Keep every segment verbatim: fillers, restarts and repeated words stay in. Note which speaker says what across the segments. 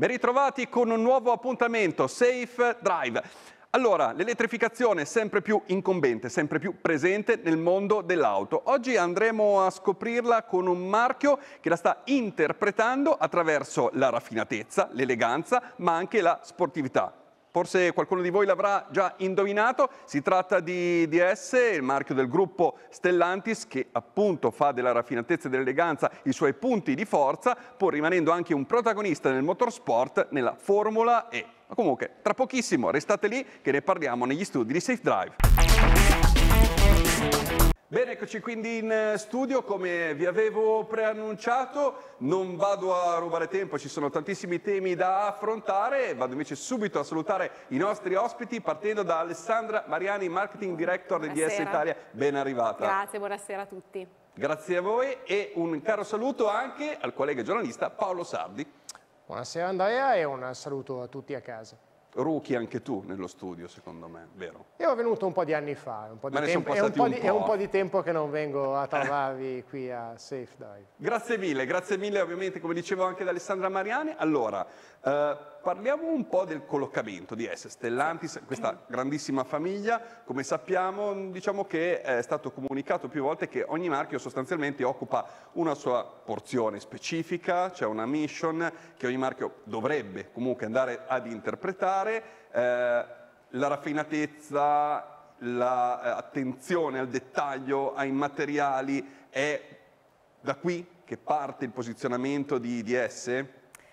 Speaker 1: Ben ritrovati con un nuovo appuntamento, Safe Drive. Allora, l'elettrificazione è sempre più incombente, sempre più presente nel mondo dell'auto. Oggi andremo a scoprirla con un marchio che la sta interpretando attraverso la raffinatezza, l'eleganza, ma anche la sportività. Forse qualcuno di voi l'avrà già indovinato, si tratta di D S, il marchio del gruppo Stellantis, che appunto fa della raffinatezza e dell'eleganza i suoi punti di forza, pur rimanendo anche un protagonista nel motorsport, nella Formula E. Ma comunque, tra pochissimo, restate lì che ne parliamo negli studi di Safe Drive. Bene, eccoci quindi in studio, come vi avevo preannunciato, non vado a rubare tempo, ci sono tantissimi temi da affrontare, vado invece subito a salutare i nostri ospiti partendo da Alessandra Mariani, Marketing Director del D S Italia, ben arrivata.
Speaker 2: Grazie, buonasera a tutti.
Speaker 1: Grazie a voi e un caro saluto anche al collega giornalista Paolo Sardi.
Speaker 3: Buonasera Andrea e un saluto a tutti a casa.
Speaker 1: Rookie anche tu nello studio, secondo me, vero?
Speaker 3: Io ho venuto un po' di anni fa, un po' di
Speaker 1: Ma ne
Speaker 3: tempo,
Speaker 1: sono
Speaker 3: è, un
Speaker 1: passati
Speaker 3: po
Speaker 1: un
Speaker 3: di,
Speaker 1: po'.
Speaker 3: è un po' di tempo che non vengo a trovarvi qui a Safe Drive.
Speaker 1: Grazie mille, grazie mille ovviamente, come dicevo anche da Alessandra Mariani. Allora, eh, parliamo un po' del collocamento di S. Stellantis, questa grandissima famiglia. Come sappiamo, diciamo che è stato comunicato più volte che ogni marchio sostanzialmente occupa una sua porzione specifica, c'è una mission che ogni marchio dovrebbe comunque andare ad interpretare. Eh, la raffinatezza, l'attenzione al dettaglio, ai materiali, è da qui che parte il posizionamento di D S?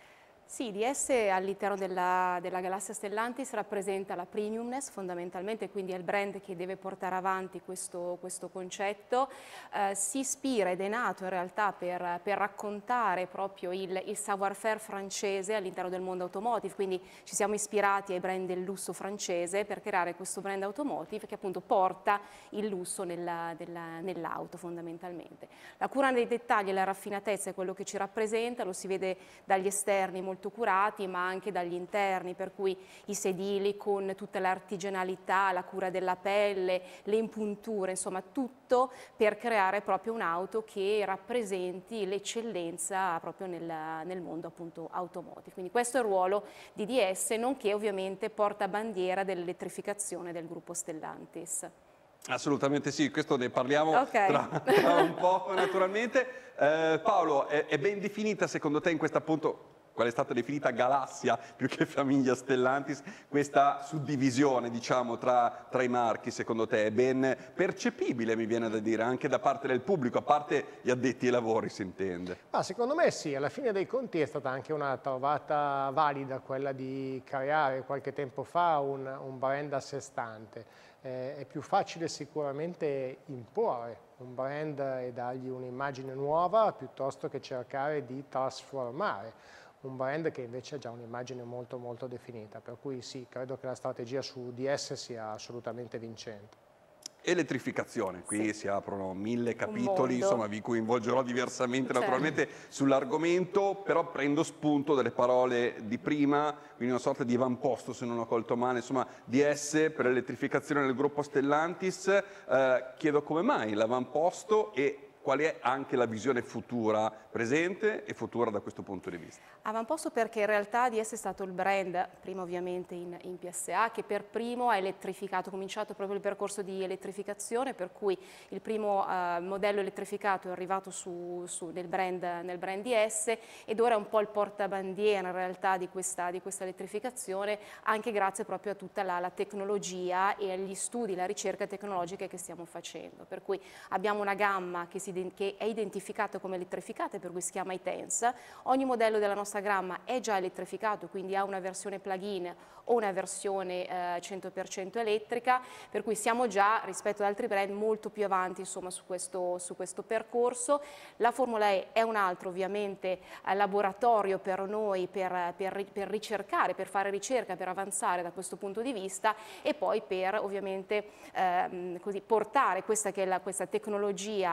Speaker 2: Sì, D S all'interno della, della galassia Stellantis rappresenta la premiumness fondamentalmente, quindi è il brand che deve portare avanti questo, questo concetto. Eh, si ispira ed è nato in realtà per, per raccontare proprio il, il savoir-faire francese all'interno del mondo automotive, quindi ci siamo ispirati ai brand del lusso francese per creare questo brand automotive che appunto porta il lusso nell'auto fondamentalmente. La cura dei dettagli e la raffinatezza è quello che ci rappresenta, lo si vede dagli esterni molto curati ma anche dagli interni, per cui i sedili con tutta l'artigianalità, la cura della pelle, le impunture, insomma tutto per creare proprio un'auto che rappresenti l'eccellenza proprio nel, nel mondo appunto automotive. Quindi questo è il ruolo di D S, nonché ovviamente porta bandiera dell'elettrificazione del gruppo Stellantis.
Speaker 1: Assolutamente sì, questo ne parliamo
Speaker 2: okay.
Speaker 1: tra, tra un po' naturalmente. Eh, Paolo, è, è ben definita secondo te in questa appunto qual è stata definita galassia più che famiglia Stellantis, questa suddivisione diciamo tra, tra i marchi, secondo te è ben percepibile, mi viene da dire, anche da parte del pubblico, a parte gli addetti ai lavori si intende?
Speaker 3: Ah, secondo me sì, alla fine dei conti è stata anche una trovata valida quella di creare qualche tempo fa un, un brand a sé stante. Eh, è più facile sicuramente imporre un brand e dargli un'immagine nuova piuttosto che cercare di trasformare un brand che invece ha già un'immagine molto molto definita, per cui sì, credo che la strategia su D S sia assolutamente vincente.
Speaker 1: Elettrificazione, qui
Speaker 2: sì.
Speaker 1: si aprono mille capitoli, insomma vi coinvolgerò diversamente
Speaker 2: certo.
Speaker 1: naturalmente sull'argomento, però prendo spunto dalle parole di prima, quindi una sorta di avamposto se non ho colto male, insomma D S per l'elettrificazione del gruppo Stellantis. Eh, chiedo come mai l'avamposto e qual è anche la visione futura, presente e futura da questo punto di vista?
Speaker 2: Avamposto perché in realtà D S è stato il brand, prima ovviamente in, in P S A, che per primo ha elettrificato, ha cominciato proprio il percorso di elettrificazione, per cui il primo uh, modello elettrificato è arrivato su, su, nel, brand, nel brand D S ed ora è un po' il portabandiera in realtà di questa, di questa elettrificazione, anche grazie proprio a tutta la, la tecnologia e agli studi, la ricerca tecnologica che stiamo facendo. Per cui abbiamo una gamma che, si, che è identificata come elettrificata, per cui si chiama I TENS. Ogni modello della nostra gamma è già elettrificato, quindi ha una versione plug-in o una versione eh, cento per cento elettrica, per cui siamo già rispetto ad altri brand molto più avanti insomma, su, questo, su questo percorso. La Formula E è un altro ovviamente eh, laboratorio per noi per, per, per ricercare, per fare ricerca, per avanzare da questo punto di vista e poi per ovviamente ehm, così, portare questa, che è la, questa tecnologia all'avanguardia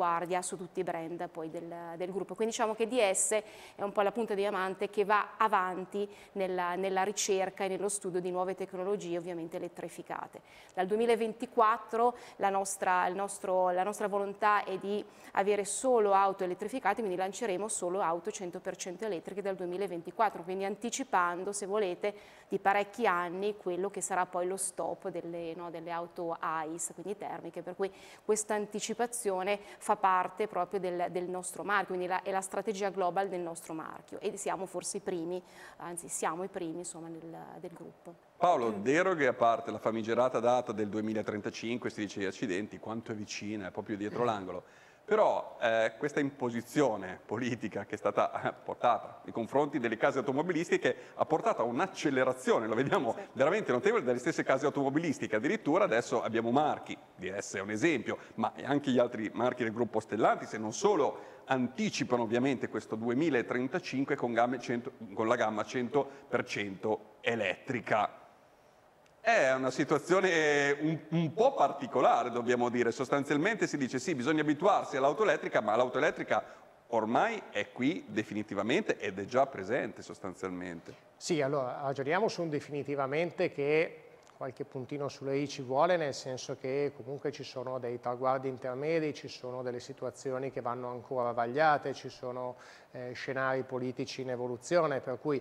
Speaker 2: all'avanguardia su tutti i brand poi del, del gruppo. Quindi diciamo che D S è un po' la punta di diamante che va avanti nella, nella ricerca e nello studio di nuove tecnologie ovviamente elettrificate. Dal duemilaventiquattro la nostra, il nostro, la nostra volontà è di avere solo auto elettrificate, quindi lanceremo solo auto cento per cento elettriche dal duemilaventiquattro, quindi anticipando, se volete, di parecchi anni quello che sarà poi lo stop delle, no, delle auto I C E, quindi termiche, per cui questa anticipazione fa parte proprio del, del nostro marchio, quindi la, è la strategia global del nostro marchio e siamo forse i primi, anzi siamo i primi insomma del, del gruppo.
Speaker 1: Paolo, deroghe a parte la famigerata data del duemilatrentacinque, si dice accidenti, quanto è vicina, è proprio dietro l'angolo. Però eh, questa imposizione politica che è stata portata nei confronti delle case automobilistiche ha portato a un'accelerazione, lo vediamo sì. veramente notevole dalle stesse case automobilistiche, addirittura adesso abbiamo marchi, D S è un esempio, ma anche gli altri marchi del gruppo Stellantis, e non solo, anticipano ovviamente questo duemilatrentacinque con, gamma cento, con la gamma cento per cento elettrica. È una situazione un, un po' particolare, dobbiamo dire. Sostanzialmente si dice sì, bisogna abituarsi all'auto elettrica, ma l'auto elettrica ormai è qui definitivamente ed è già presente sostanzialmente.
Speaker 3: Sì, allora ragioniamo su un definitivamente che qualche puntino sulle i ci vuole, nel senso che comunque ci sono dei traguardi intermedi, ci sono delle situazioni che vanno ancora vagliate, ci sono eh, scenari politici in evoluzione, per cui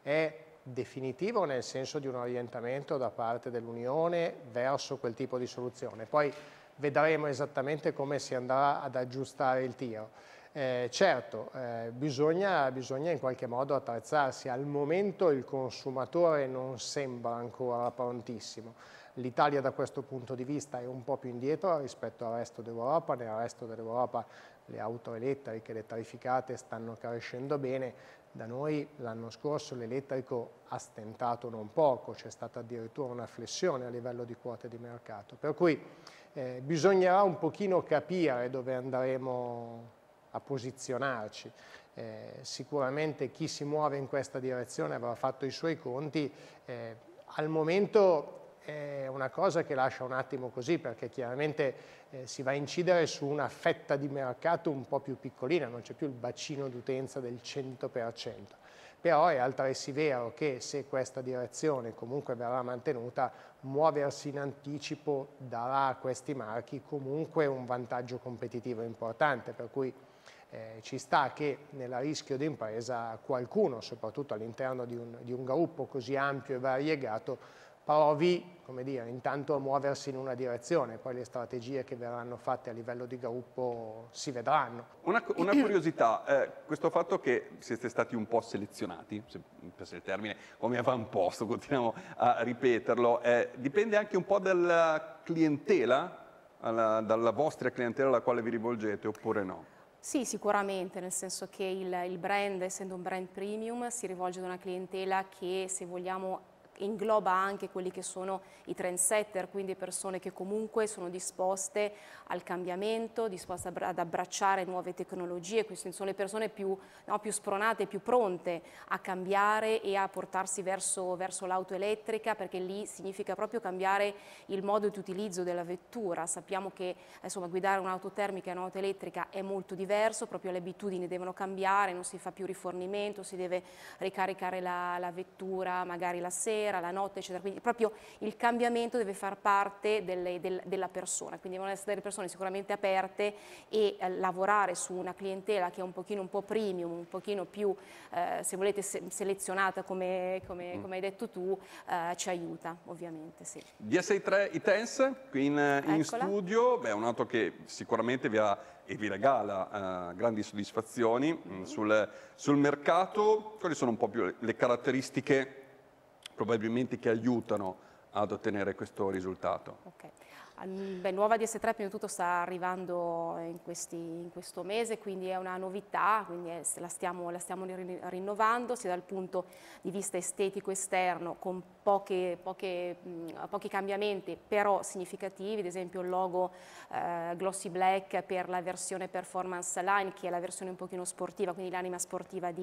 Speaker 3: è definitivo nel senso di un orientamento da parte dell'Unione verso quel tipo di soluzione. Poi vedremo esattamente come si andrà ad aggiustare il tiro. Eh, certo, eh, bisogna, bisogna in qualche modo attrezzarsi. Al momento il consumatore non sembra ancora prontissimo. L'Italia da questo punto di vista è un po' più indietro rispetto al resto d'Europa. Nel resto dell'Europa le auto elettriche, elettrificate stanno crescendo bene. Da noi l'anno scorso l'elettrico ha stentato non poco, c'è stata addirittura una flessione a livello di quote di mercato. Per cui eh, bisognerà un pochino capire dove andremo a posizionarci. Eh, sicuramente chi si muove in questa direzione avrà fatto i suoi conti. Eh, al momento è una cosa che lascia un attimo così, perché chiaramente eh, si va a incidere su una fetta di mercato un po' più piccolina, non c'è più il bacino d'utenza del cento per cento. Però è altresì vero che se questa direzione comunque verrà mantenuta, muoversi in anticipo darà a questi marchi comunque un vantaggio competitivo importante, per cui eh, ci sta che nella rischio d'impresa qualcuno, soprattutto all'interno di un, di un gruppo così ampio e variegato, provi, come dire, intanto a muoversi in una direzione, poi le strategie che verranno fatte a livello di gruppo si vedranno.
Speaker 1: Una, una curiosità, eh, questo fatto che siete stati un po' selezionati, se mi piace il termine, come avamposto, continuiamo a ripeterlo, eh, dipende anche un po' dalla clientela, alla, dalla vostra clientela alla quale vi rivolgete, oppure no?
Speaker 2: Sì, sicuramente, nel senso che il, il brand, essendo un brand premium, si rivolge ad una clientela che, se vogliamo, ingloba anche quelli che sono i trendsetter, quindi persone che comunque sono disposte al cambiamento, disposte ad abbracciare nuove tecnologie. Queste sono le persone più, no, più spronate, più pronte a cambiare e a portarsi verso, verso l'auto elettrica, perché lì significa proprio cambiare il modo di utilizzo della vettura. Sappiamo che insomma, guidare un'auto termica e un'auto elettrica è molto diverso, proprio le abitudini devono cambiare, non si fa più rifornimento, si deve ricaricare la, la vettura magari la sera, la notte, eccetera. Quindi proprio il cambiamento deve far parte delle, del, della persona, quindi devono essere delle persone sicuramente aperte e eh, lavorare su una clientela che è un pochino un po' premium, un pochino più, eh, se volete, se, selezionata come, come, come hai detto tu, eh, ci aiuta ovviamente. Sì.
Speaker 1: D S i tre e-Tense qui in, in studio, beh, è un'auto che sicuramente vi ha e vi regala uh, grandi soddisfazioni mm-hmm. sul, sul mercato. Quali sono un po' più le caratteristiche probabilmente che aiutano ad ottenere questo risultato?
Speaker 2: Okay. Beh, nuova D S tre prima di tutto sta arrivando in, questi, in questo mese, quindi è una novità, quindi è, la, stiamo, la stiamo rinnovando sia dal punto di vista estetico esterno, con poche, poche, mh, pochi cambiamenti però significativi, ad esempio il logo eh, glossy black per la versione performance line, che è la versione un pochino sportiva, quindi l'anima sportiva di,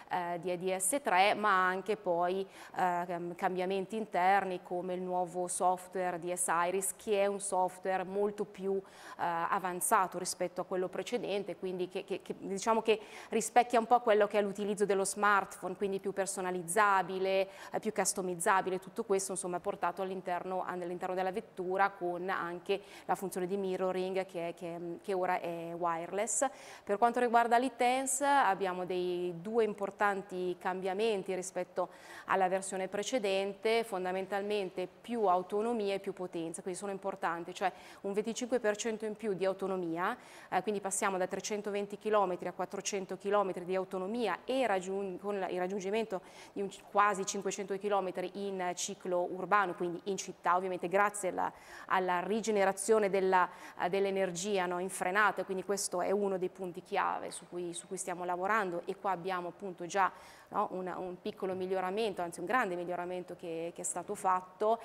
Speaker 2: eh, di D S tre, ma anche poi eh, cambiamenti interni come il nuovo software D S Iris, che è un software molto più eh, avanzato rispetto a quello precedente, quindi che, che, che diciamo che rispecchia un po' quello che è l'utilizzo dello smartphone, quindi più personalizzabile, eh, più customizzabile. Tutto questo insomma è portato all'interno all'interno della vettura, con anche la funzione di mirroring che, che, che ora è wireless. Per quanto riguarda l'e-Tense abbiamo dei due importanti cambiamenti rispetto alla versione precedente, fondamentalmente più autonomia e più potenza, quindi sono importanti, cioè un venticinque per cento in più di autonomia, eh, quindi passiamo da trecentoventi chilometri a quattrocento chilometri di autonomia e raggiung- con il raggiungimento di un, quasi cinquecento chilometri in ciclo urbano, quindi in città, ovviamente grazie alla, alla rigenerazione della, uh, dell'energia, no, in frenata, quindi questo è uno dei punti chiave su cui, su cui stiamo lavorando, e qua abbiamo appunto già, no, una, un piccolo miglioramento, anzi un grande miglioramento che, che è stato fatto.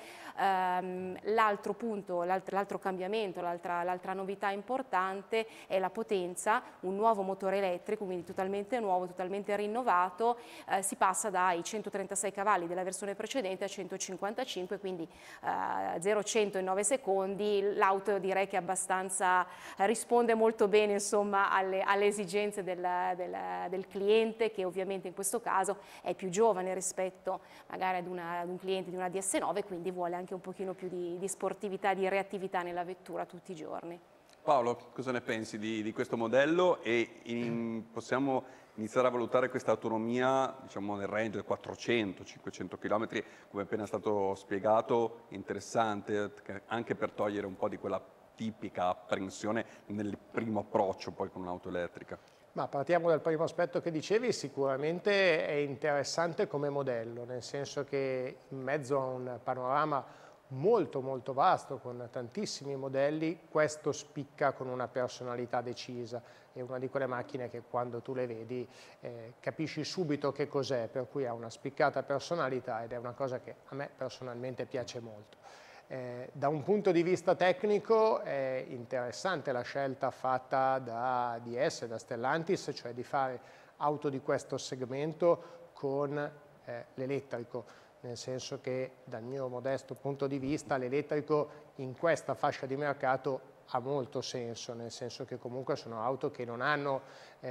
Speaker 2: Um, l'altro punto, l'altro cambiamento, l'altra novità importante è la potenza, un nuovo motore elettrico, quindi totalmente nuovo, totalmente rinnovato, eh, si passa dai centotrentasei cavalli della versione precedente a centocinquantacinque, quindi eh, zero a cento in nove secondi. L'auto direi che abbastanza eh, risponde molto bene insomma alle, alle esigenze del, del, del cliente, che ovviamente in questo caso è più giovane rispetto magari ad, una, ad un cliente di una D S nove, quindi vuole anche un pochino più di, di sportività, di reattività nella vettura tutti i giorni.
Speaker 1: Paolo, cosa ne pensi di, di questo modello, e in, possiamo iniziare a valutare questa autonomia, diciamo, nel range del quattrocento cinquecento chilometri, come appena è stato spiegato, interessante anche per togliere un po' di quella tipica apprensione nel primo approccio poi con un'auto elettrica?
Speaker 3: Ma partiamo dal primo aspetto che dicevi, sicuramente è interessante come modello, nel senso che in mezzo a un panorama molto molto vasto con tantissimi modelli, questo spicca con una personalità decisa, è una di quelle macchine che quando tu le vedi eh, capisci subito che cos'è, per cui ha una spiccata personalità ed è una cosa che a me personalmente piace molto. Eh, da un punto di vista tecnico è interessante la scelta fatta da D S, da Stellantis, cioè di fare auto di questo segmento con eh, l'elettrico, nel senso che dal mio modesto punto di vista l'elettrico in questa fascia di mercato ha molto senso, nel senso che comunque sono auto che non hanno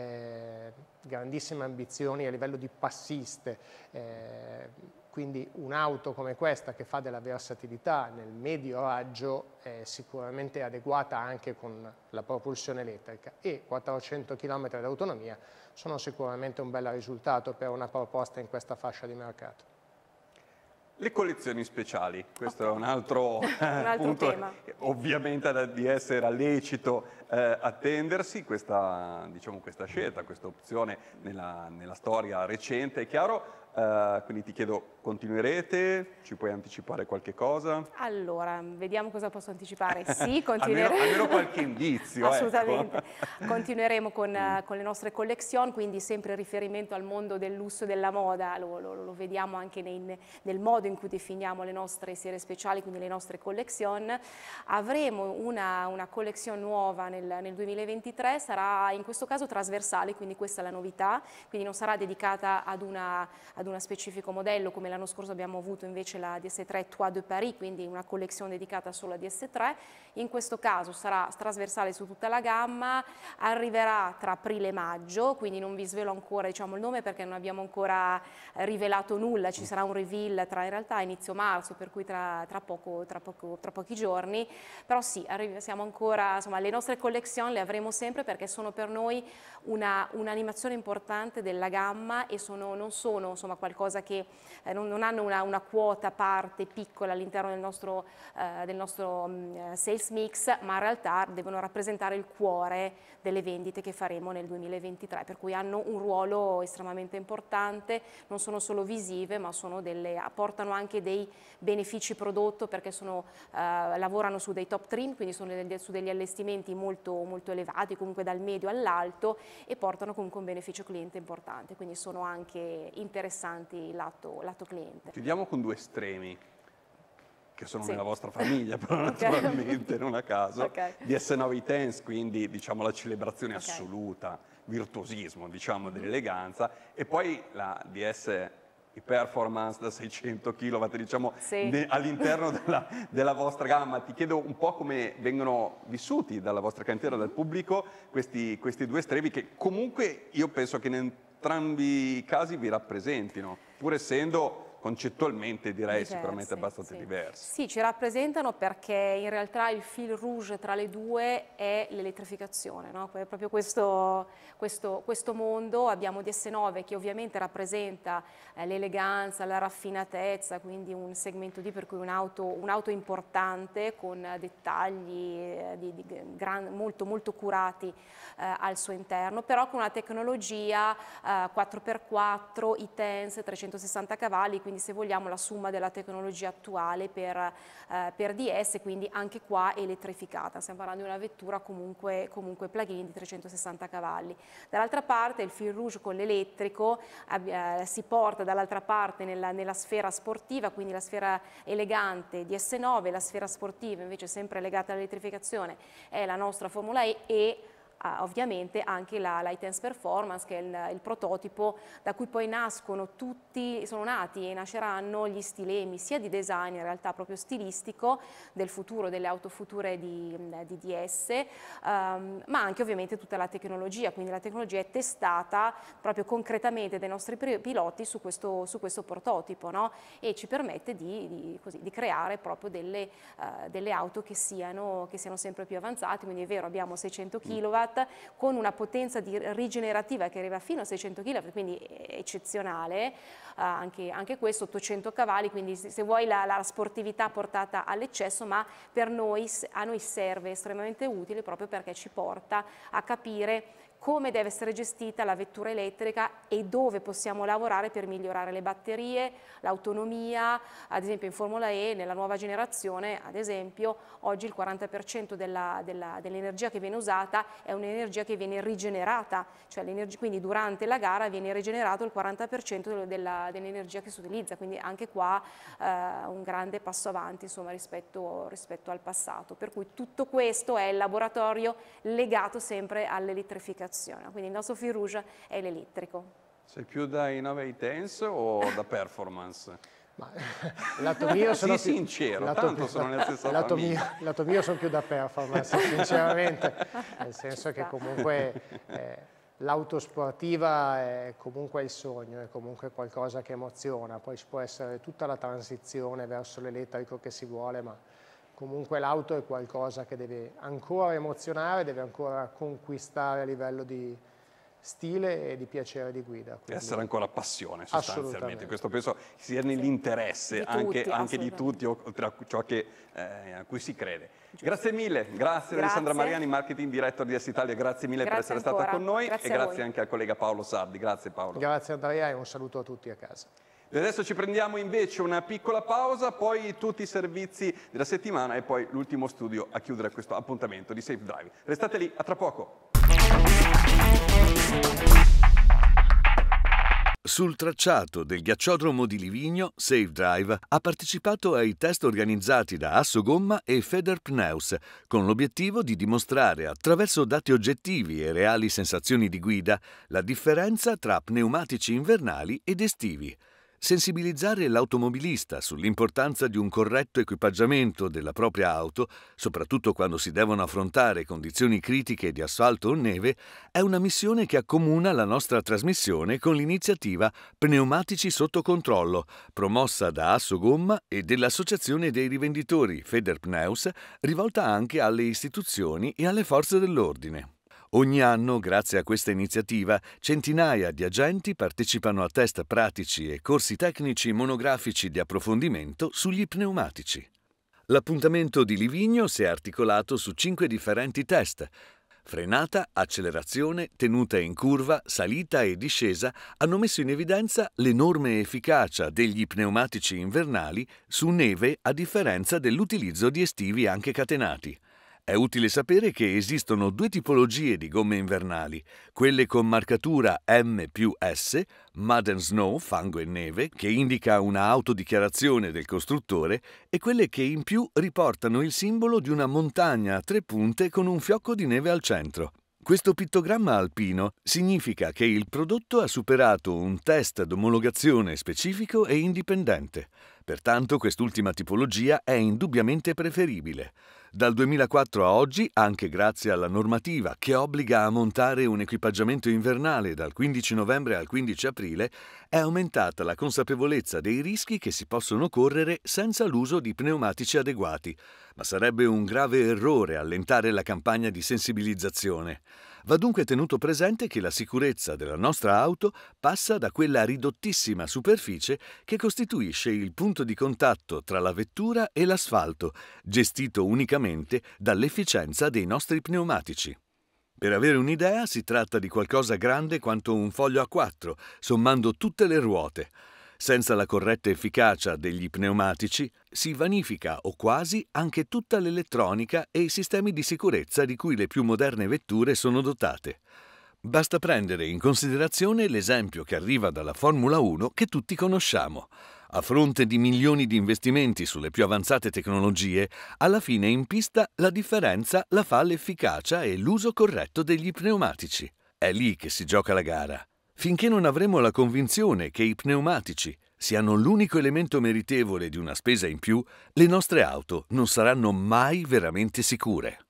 Speaker 3: eh, grandissime ambizioni a livello di passiste, eh, quindi un'auto come questa che fa della versatilità nel medio raggio è sicuramente adeguata anche con la propulsione elettrica, e quattrocento chilometri di autonomia sono sicuramente un bel risultato per una proposta in questa fascia di mercato.
Speaker 1: Le collezioni speciali, questo okay. è un altro,
Speaker 2: un altro
Speaker 1: punto,
Speaker 2: tema.
Speaker 1: Ovviamente da D S era lecito eh, attendersi questa, diciamo, questa scelta, questa opzione nella, nella storia recente, è chiaro. Uh, quindi ti chiedo, continuerete? Ci puoi anticipare qualche cosa?
Speaker 2: Allora, vediamo cosa posso anticipare. Sì, continueremo.
Speaker 1: almeno, almeno qualche indizio.
Speaker 2: Assolutamente.
Speaker 1: Ecco.
Speaker 2: Continueremo con, uh, con le nostre collection, quindi sempre in riferimento al mondo del lusso e della moda, lo, lo, lo vediamo anche nei, nel modo in cui definiamo le nostre serie speciali, quindi le nostre collection. Avremo una, una collection nuova nel, nel duemilaventitré, sarà in questo caso trasversale, quindi questa è la novità, quindi non sarà dedicata ad una ad uno specifico modello, come l'anno scorso abbiamo avuto invece la D S tre Toit de Paris, quindi una collezione dedicata solo a D S tre. In questo caso sarà trasversale su tutta la gamma, arriverà tra aprile e maggio, quindi non vi svelo ancora, diciamo, il nome perché non abbiamo ancora rivelato nulla, ci sarà un reveal tra in realtà inizio marzo, per cui tra, tra, poco, tra, poco, tra pochi giorni, però sì, siamo ancora, insomma, le nostre collection le avremo sempre perché sono per noi un'animazione un importante della gamma, e sono, non sono insomma, qualcosa che eh, non, non hanno una, una quota parte piccola all'interno del nostro, eh, del nostro um, sales mix, ma in realtà devono rappresentare il cuore delle vendite che faremo nel duemilaventitré, per cui hanno un ruolo estremamente importante, non sono solo visive, ma sono delle, apportano anche dei benefici prodotto, perché sono, eh, lavorano su dei top trim, quindi sono degli, su degli allestimenti molto, molto elevati, comunque dal medio all'alto, e portano comunque un beneficio cliente importante, quindi sono anche interessanti lato, lato cliente.
Speaker 1: Chiudiamo con due estremi che sono sì. nella vostra famiglia, però
Speaker 2: okay.
Speaker 1: naturalmente non a caso.
Speaker 2: Okay.
Speaker 1: D S nove e-Tense, quindi diciamo la celebrazione okay. assoluta virtuosismo, diciamo, dell'eleganza, e poi la D S i performance da seicento chilowatt, diciamo,
Speaker 2: sì.
Speaker 1: all'interno della, della vostra gamma. Ti chiedo un po' come vengono vissuti dalla vostra clientela, dal pubblico, questi, questi due estrebi che comunque io penso che in entrambi i casi vi rappresentino, pur essendo concettualmente direi
Speaker 2: Diversi,
Speaker 1: sicuramente abbastanza
Speaker 2: sì.
Speaker 1: diversi.
Speaker 2: Sì, ci rappresentano perché in realtà il fil rouge tra le due è l'elettrificazione, no? È proprio questo, questo, questo mondo. Abbiamo D S nove che ovviamente rappresenta eh, l'eleganza, la raffinatezza, quindi un segmento D per cui un'auto, un'auto importante con dettagli eh, di, di gran, molto, molto curati eh, al suo interno, però con una tecnologia eh, quattro per quattro, i tense, trecentosessanta cavalli, quindi se vogliamo la somma della tecnologia attuale per, eh, per D S, quindi anche qua elettrificata. Stiamo parlando di una vettura comunque, comunque plug-in di trecentosessanta cavalli. Dall'altra parte il fil rouge con l'elettrico eh, si porta dall'altra parte nella, nella sfera sportiva, quindi la sfera elegante D S nove, la sfera sportiva invece sempre legata all'elettrificazione è la nostra Formula E e Uh, ovviamente anche la, la iTense Performance, che è il, il prototipo da cui poi nascono tutti, sono nati e nasceranno gli stilemi sia di design, in realtà proprio stilistico, del futuro, delle auto future di, di D S, um, ma anche ovviamente tutta la tecnologia, quindi la tecnologia è testata proprio concretamente dai nostri piloti su questo, su questo prototipo, no? E ci permette di, di, così, di creare proprio delle, uh, delle auto che siano, che siano sempre più avanzate, quindi è vero, abbiamo seicento chilowatt, con una potenza di rigenerativa che arriva fino a seicento chilowatt, quindi eccezionale, eh, anche, anche questo, ottocento cavalli, quindi se vuoi la, la sportività portata all'eccesso, ma per noi, a noi serve estremamente utile proprio perché ci porta a capire come deve essere gestita la vettura elettrica e dove possiamo lavorare per migliorare le batterie, l'autonomia. Ad esempio in Formula E, nella nuova generazione, ad esempio, oggi il quaranta per cento della, della, dell'energia che viene usata è un'energia che viene rigenerata, cioè quindi durante la gara viene rigenerato il quaranta per cento della, dell'energia che si utilizza, quindi anche qua eh, un grande passo avanti, insomma, rispetto, rispetto al passato. Per cui tutto questo è il laboratorio legato sempre all'elettrificazione. Quindi il nostro fil rouge è l'elettrico.
Speaker 1: Sei più da nove iTense o da performance?
Speaker 3: Ma, lato mio sono
Speaker 1: sì,
Speaker 3: più,
Speaker 1: sincero,
Speaker 3: lato,
Speaker 1: tanto sono nella stessa
Speaker 3: lato
Speaker 1: famiglia.
Speaker 3: Mio, lato mio sono più da performance, sinceramente, nel senso che comunque eh, l'auto sportiva è comunque il sogno, è comunque qualcosa che emoziona, poi ci può essere tutta la transizione verso l'elettrico che si vuole, ma comunque l'auto è qualcosa che deve ancora emozionare, deve ancora conquistare a livello di stile e di piacere di guida.
Speaker 1: Deve essere ancora passione sostanzialmente, questo penso sia nell'interesse
Speaker 2: sì.
Speaker 1: anche, anche di tutti, oltre a ciò che, eh, a cui si crede. Giusto. Grazie mille, grazie, grazie Alessandra Mariani, Marketing Director di D S Italia, grazie mille grazie per essere ancora. stata con noi grazie e grazie anche al collega Paolo Sardi, grazie Paolo.
Speaker 3: Grazie Andrea e un saluto a tutti a casa.
Speaker 1: E adesso ci prendiamo invece una piccola pausa, poi tutti i servizi della settimana e poi l'ultimo studio a chiudere questo appuntamento di Safe Drive. Restate lì, a tra poco.
Speaker 4: Sul tracciato del ghiacciodromo di Livigno, Safe Drive ha partecipato ai test organizzati da Assogomma e Federpneus, con l'obiettivo di dimostrare attraverso dati oggettivi e reali sensazioni di guida la differenza tra pneumatici invernali ed estivi. Sensibilizzare l'automobilista sull'importanza di un corretto equipaggiamento della propria auto, soprattutto quando si devono affrontare condizioni critiche di asfalto o neve, è una missione che accomuna la nostra trasmissione con l'iniziativa Pneumatici sotto controllo, promossa da Assogomma e dell'Associazione dei rivenditori Federpneus, rivolta anche alle istituzioni e alle forze dell'ordine. Ogni anno, grazie a questa iniziativa, centinaia di agenti partecipano a test pratici e corsi tecnici monografici di approfondimento sugli pneumatici. L'appuntamento di Livigno si è articolato su cinque differenti test. Frenata, accelerazione, tenuta in curva, salita e discesa hanno messo in evidenza l'enorme efficacia degli pneumatici invernali su neve a differenza dell'utilizzo di estivi anche catenati. È utile sapere che esistono due tipologie di gomme invernali, quelle con marcatura M più S, Mud and Snow, fango e neve, che indica una autodichiarazione del costruttore, e quelle che in più riportano il simbolo di una montagna a tre punte con un fiocco di neve al centro. Questo pittogramma alpino significa che il prodotto ha superato un test d'omologazione specifico e indipendente. Pertanto quest'ultima tipologia è indubbiamente preferibile. Dal duemilaquattro a oggi, anche grazie alla normativa che obbliga a montare un equipaggiamento invernale dal quindici novembre al quindici aprile, è aumentata la consapevolezza dei rischi che si possono correre senza l'uso di pneumatici adeguati, ma sarebbe un grave errore allentare la campagna di sensibilizzazione. Va dunque tenuto presente che la sicurezza della nostra auto passa da quella ridottissima superficie che costituisce il punto di contatto tra la vettura e l'asfalto, gestito unicamente dall'efficienza dei nostri pneumatici. Per avere un'idea, si tratta di qualcosa grande quanto un foglio A quattro, sommando tutte le ruote. Senza la corretta efficacia degli pneumatici si vanifica o quasi anche tutta l'elettronica e i sistemi di sicurezza di cui le più moderne vetture sono dotate. Basta prendere in considerazione l'esempio che arriva dalla Formula uno che tutti conosciamo. A fronte di milioni di investimenti sulle più avanzate tecnologie, alla fine in pista la differenza la fa l'efficacia e l'uso corretto degli pneumatici. È lì che si gioca la gara. Finché non avremo la convinzione che i pneumatici siano l'unico elemento meritevole di una spesa in più, le nostre auto non saranno mai veramente sicure.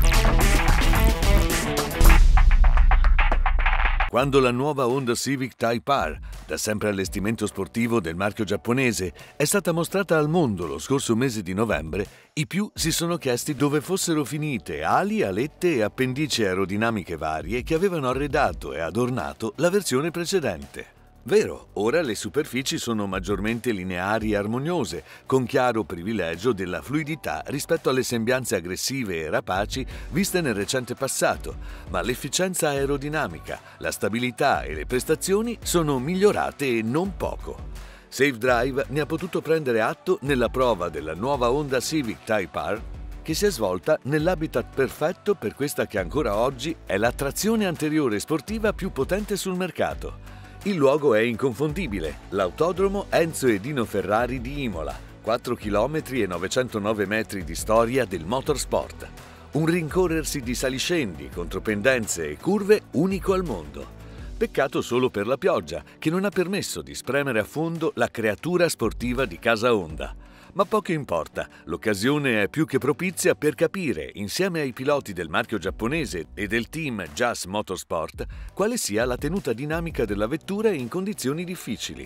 Speaker 4: Quando la nuova Honda Civic Type R, da sempre allestimento sportivo del marchio giapponese, è stata mostrata al mondo lo scorso mese di novembre, i più si sono chiesti dove fossero finite ali, alette e appendici aerodinamiche varie che avevano arredato e adornato la versione precedente. Vero, ora le superfici sono maggiormente lineari e armoniose, con chiaro privilegio della fluidità rispetto alle sembianze aggressive e rapaci viste nel recente passato, ma l'efficienza aerodinamica, la stabilità e le prestazioni sono migliorate e non poco. Safe Drive ne ha potuto prendere atto nella prova della nuova Honda Civic Type R, che si è svolta nell'habitat perfetto per questa che ancora oggi è la trazione anteriore sportiva più potente sul mercato. Il luogo è inconfondibile, l'autodromo Enzo e Dino Ferrari di Imola, quattro chilometri e novecentonove metri di storia del motorsport. Un rincorrersi di saliscendi, contropendenze e curve unico al mondo. Peccato solo per la pioggia, che non ha permesso di spremere a fondo la creatura sportiva di casa Honda. Ma poco importa, l'occasione è più che propizia per capire, insieme ai piloti del marchio giapponese e del team J A S Motorsport, quale sia la tenuta dinamica della vettura in condizioni difficili.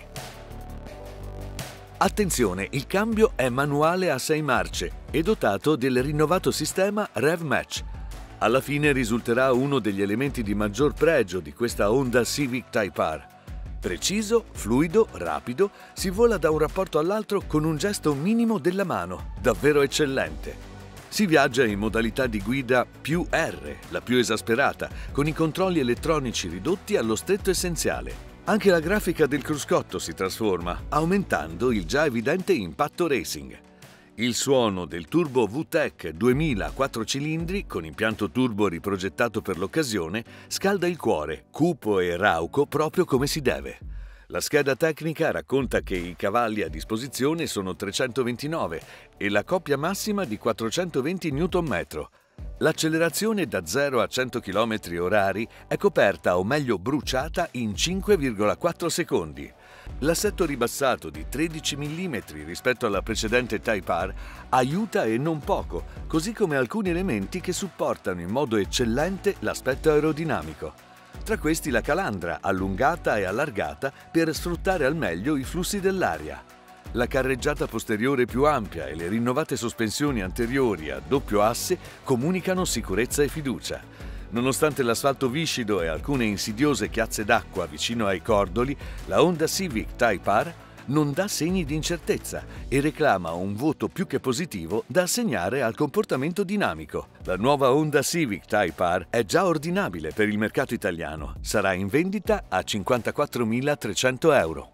Speaker 4: Attenzione, il cambio è manuale a sei marce e dotato del rinnovato sistema RevMatch. Alla fine risulterà uno degli elementi di maggior pregio di questa Honda Civic Type R. Preciso, fluido, rapido, si vola da un rapporto all'altro con un gesto minimo della mano, davvero eccellente. Si viaggia in modalità di guida più R, la più esasperata, con i controlli elettronici ridotti allo stretto essenziale. Anche la grafica del cruscotto si trasforma, aumentando il già evidente impatto racing. Il suono del Turbo V TEC duemila quattro cilindri, con impianto turbo riprogettato per l'occasione, scalda il cuore, cupo e rauco proprio come si deve. La scheda tecnica racconta che i cavalli a disposizione sono trecentoventinove e la coppia massima di quattrocentoventi newton metri. L'accelerazione da zero a cento chilometri orari è coperta, o meglio bruciata, in cinque virgola quattro secondi. L'assetto ribassato di tredici millimetri rispetto alla precedente Type R aiuta e non poco, così come alcuni elementi che supportano in modo eccellente l'aspetto aerodinamico. Tra questi la calandra, allungata e allargata per sfruttare al meglio i flussi dell'aria. La carreggiata posteriore più ampia e le rinnovate sospensioni anteriori a doppio asse comunicano sicurezza e fiducia. Nonostante l'asfalto viscido e alcune insidiose chiazze d'acqua vicino ai cordoli, la Honda Civic Type R non dà segni di incertezza e reclama un voto più che positivo da assegnare al comportamento dinamico. La nuova Honda Civic Type R è già ordinabile per il mercato italiano. Sarà in vendita a cinquantaquattromilatrecento euro.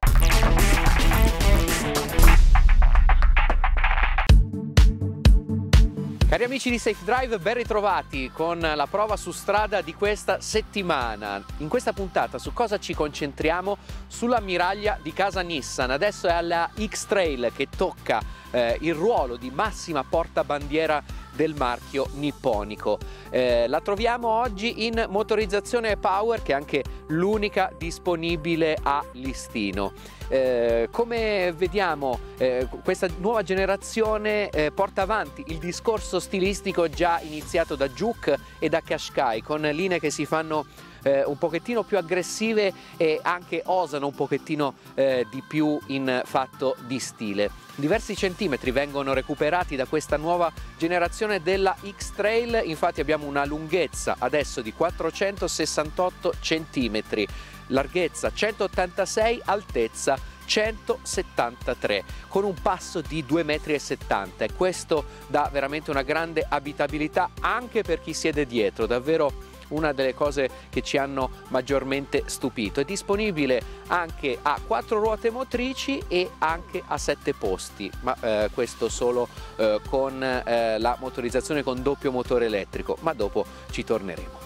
Speaker 5: Cari amici di Safe Drive, ben ritrovati con la prova su strada di questa settimana. In questa puntata su cosa ci concentriamo? Sull'ammiraglia di casa Nissan. Adesso è alla X-Trail che tocca eh, il ruolo di massima portabandiera del marchio nipponico. Eh, la troviamo oggi in motorizzazione Power, che è anche l'unica disponibile a listino. Eh, come vediamo, eh, questa nuova generazione eh, porta avanti il discorso stilistico già iniziato da Juke e da Qashqai, con linee che si fanno eh, un pochettino più aggressive e anche osano un pochettino eh, di più in fatto di stile. Diversi centimetri vengono recuperati da questa nuova generazione della X-Trail, infatti abbiamo una lunghezza adesso di quattrocentosessantotto centimetri, larghezza centottantasei, altezza centosettantatré, con un passo di due virgola settanta metri, e questo dà veramente una grande abitabilità anche per chi siede dietro, davvero una delle cose che ci hanno maggiormente stupito. È disponibile anche a quattro ruote motrici e anche a sette posti, ma eh, questo solo eh, con eh, la motorizzazione con doppio motore elettrico, ma dopo ci torneremo.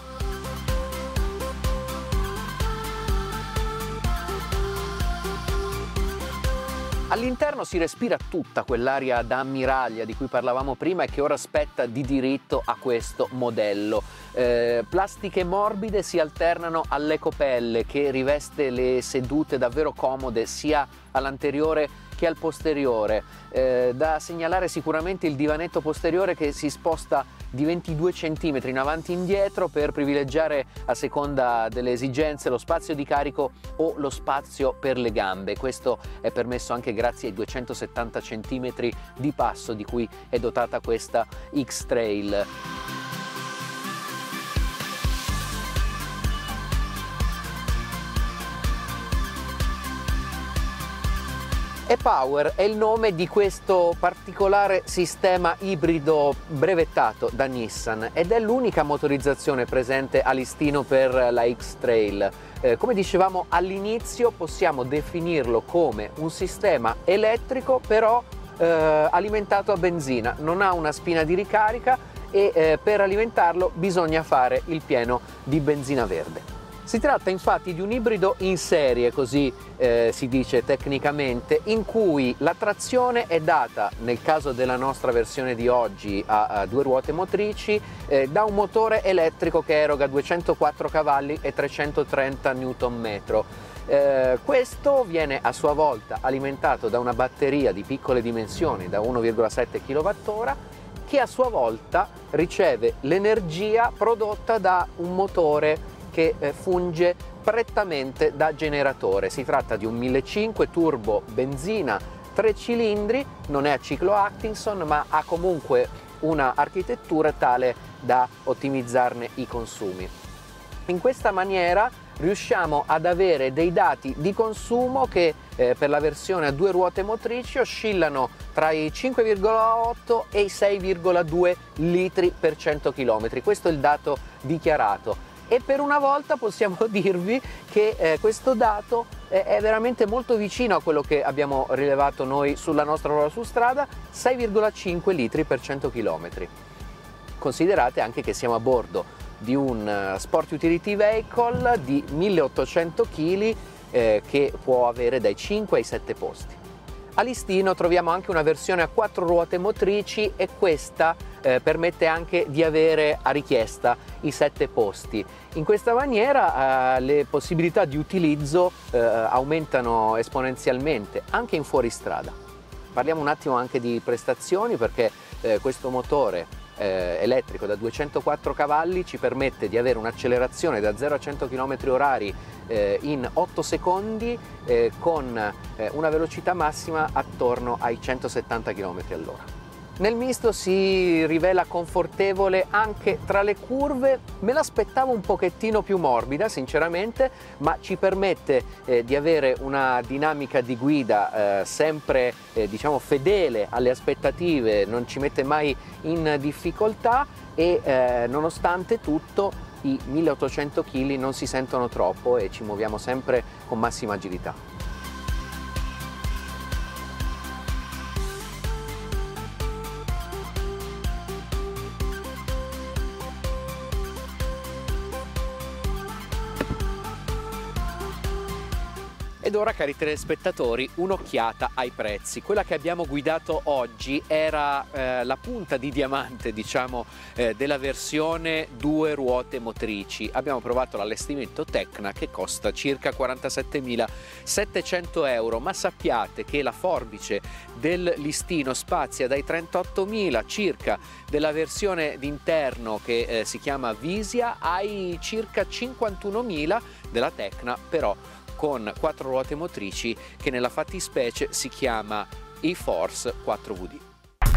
Speaker 5: All'interno si respira tutta quell'aria da ammiraglia di cui parlavamo prima e che ora spetta di diritto a questo modello. Eh, plastiche morbide si alternano all'ecopelle, che riveste le sedute davvero comode sia all'anteriore che al posteriore. Eh, da segnalare sicuramente il divanetto posteriore, che si sposta di ventidue centimetri in avanti e indietro per privilegiare, a seconda delle esigenze, lo spazio di carico o lo spazio per le gambe. Questo è permesso anche grazie ai duecentosettanta centimetri di passo di cui è dotata questa X-Trail. E-Power è il nome di questo particolare sistema ibrido brevettato da Nissan ed è l'unica motorizzazione presente a listino per la X-Trail. Eh, come dicevamo all'inizio, possiamo definirlo come un sistema elettrico però eh, alimentato a benzina, non ha una spina di ricarica e eh, per alimentarlo bisogna fare il pieno di benzina verde. Si tratta infatti di un ibrido in serie, così eh, si dice tecnicamente, in cui la trazione è data, nel caso della nostra versione di oggi a, a due ruote motrici, eh, da un motore elettrico che eroga duecentoquattro cavalli e trecentotrenta newton metro. Eh, questo viene a sua volta alimentato da una batteria di piccole dimensioni, da uno virgola sette chilowattora, che a sua volta riceve l'energia prodotta da un motore che funge prettamente da generatore. Si tratta di un millecinquecento turbo benzina tre cilindri, non è a ciclo Atkinson, ma ha comunque una architettura tale da ottimizzarne i consumi. In questa maniera riusciamo ad avere dei dati di consumo che eh, per la versione a due ruote motrici oscillano tra i cinque virgola otto e i sei virgola due litri per cento chilometri. Questo è il dato dichiarato. E per una volta possiamo dirvi che eh, questo dato eh, è veramente molto vicino a quello che abbiamo rilevato noi sulla nostra prova su strada, sei virgola cinque litri per cento chilometri. Considerate anche che siamo a bordo di un uh, Sport Utility Vehicle di milleottocento chili eh, che può avere dai cinque ai sette posti. A listino troviamo anche una versione a quattro ruote motrici e questa eh, permette anche di avere a richiesta i sette posti. In questa maniera eh, le possibilità di utilizzo eh, aumentano esponenzialmente anche in fuoristrada. Parliamo un attimo anche di prestazioni, perché eh, questo motore Eh, elettrico da duecentoquattro cavalli ci permette di avere un'accelerazione da zero a cento chilometri orari eh, in otto secondi eh, con eh, una velocità massima attorno ai centosettanta chilometri all'ora. Nel misto si rivela confortevole anche tra le curve, me l'aspettavo un pochettino più morbida sinceramente, ma ci permette eh, di avere una dinamica di guida eh, sempre eh, diciamo fedele alle aspettative, non ci mette mai in difficoltà e eh, nonostante tutto i milleottocento chili non si sentono troppo e ci muoviamo sempre con massima agilità. Ed ora, cari telespettatori, un'occhiata ai prezzi. Quella che abbiamo guidato oggi era eh, la punta di diamante, diciamo, eh, della versione due ruote motrici. Abbiamo provato l'allestimento Tecna, che costa circa quarantasettemilasettecento euro, ma sappiate che la forbice del listino spazia dai trentottomila circa della versione d'interno che eh, si chiama Visia ai circa cinquantunomila della Tecna, però con quattro ruote motrici, che nella fattispecie si chiama E-Force quattro V D.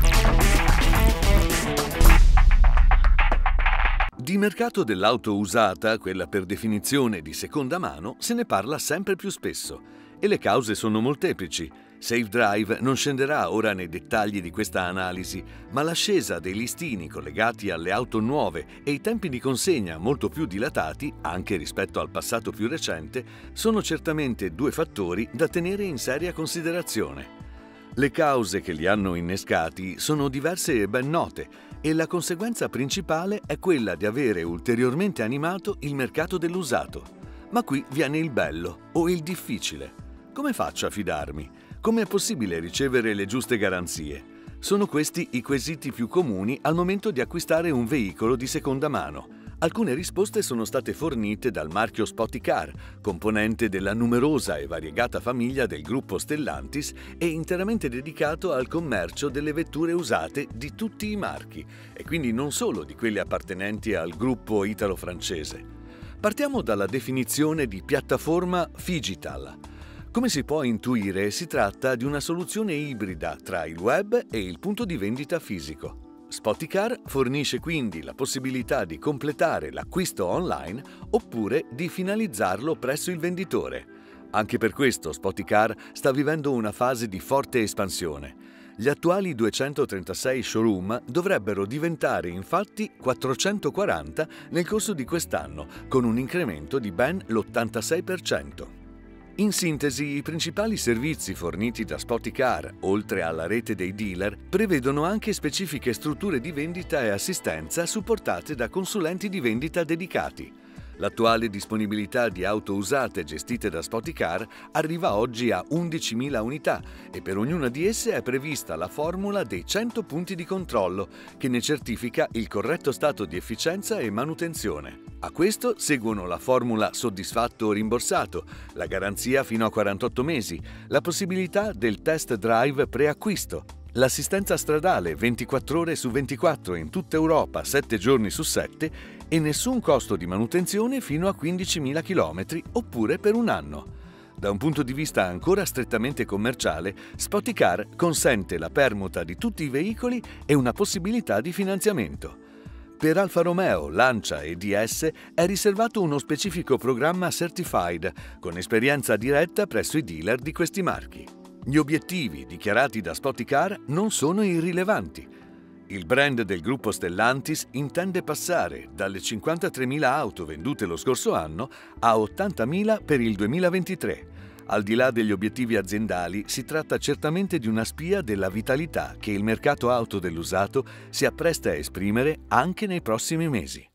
Speaker 4: Di mercato dell'auto usata, quella per definizione di seconda mano, se ne parla sempre più spesso e le cause sono molteplici. Safe Drive non scenderà ora nei dettagli di questa analisi, ma l'ascesa dei listini collegati alle auto nuove e i tempi di consegna molto più dilatati, anche rispetto al passato più recente, sono certamente due fattori da tenere in seria considerazione. Le cause che li hanno innescati sono diverse e ben note, e la conseguenza principale è quella di avere ulteriormente animato il mercato dell'usato. Ma qui viene il bello o il difficile. Come faccio a fidarmi? Come è possibile ricevere le giuste garanzie? Sono questi i quesiti più comuni al momento di acquistare un veicolo di seconda mano. Alcune risposte sono state fornite dal marchio Spoticar, componente della numerosa e variegata famiglia del gruppo Stellantis e interamente dedicato al commercio delle vetture usate di tutti i marchi, e quindi non solo di quelli appartenenti al gruppo italo-francese. Partiamo dalla definizione di piattaforma Figital. Come si può intuire, si tratta di una soluzione ibrida tra il web e il punto di vendita fisico. Spoticar fornisce quindi la possibilità di completare l'acquisto online oppure di finalizzarlo presso il venditore. Anche per questo Spoticar sta vivendo una fase di forte espansione. Gli attuali duecentotrentasei showroom dovrebbero diventare infatti quattrocentoquaranta nel corso di quest'anno, con un incremento di ben l'ottantasei per cento. In sintesi, i principali servizi forniti da Spoticar, oltre alla rete dei dealer, prevedono anche specifiche strutture di vendita e assistenza supportate da consulenti di vendita dedicati. L'attuale disponibilità di auto usate gestite da Spoticar arriva oggi a undicimila unità e per ognuna di esse è prevista la formula dei cento punti di controllo, che ne certifica il corretto stato di efficienza e manutenzione. A questo seguono la formula soddisfatto o rimborsato, la garanzia fino a quarantotto mesi, la possibilità del test drive preacquisto, l'assistenza stradale ventiquattro ore su ventiquattro in tutta Europa, sette giorni su sette e nessun costo di manutenzione fino a quindicimila chilometri oppure per un anno. Da un punto di vista ancora strettamente commerciale, Spoticar consente la permuta di tutti i veicoli e una possibilità di finanziamento. Per Alfa Romeo, Lancia e D S è riservato uno specifico programma Certified, con esperienza diretta presso i dealer di questi marchi. Gli obiettivi dichiarati da Spoticar non sono irrilevanti. Il brand del gruppo Stellantis intende passare dalle cinquantatremila auto vendute lo scorso anno a ottantamila per il duemilaventitré. Al di là degli obiettivi aziendali, si tratta certamente di una spia della vitalità che il mercato auto dell'usato si appresta a esprimere anche nei prossimi mesi.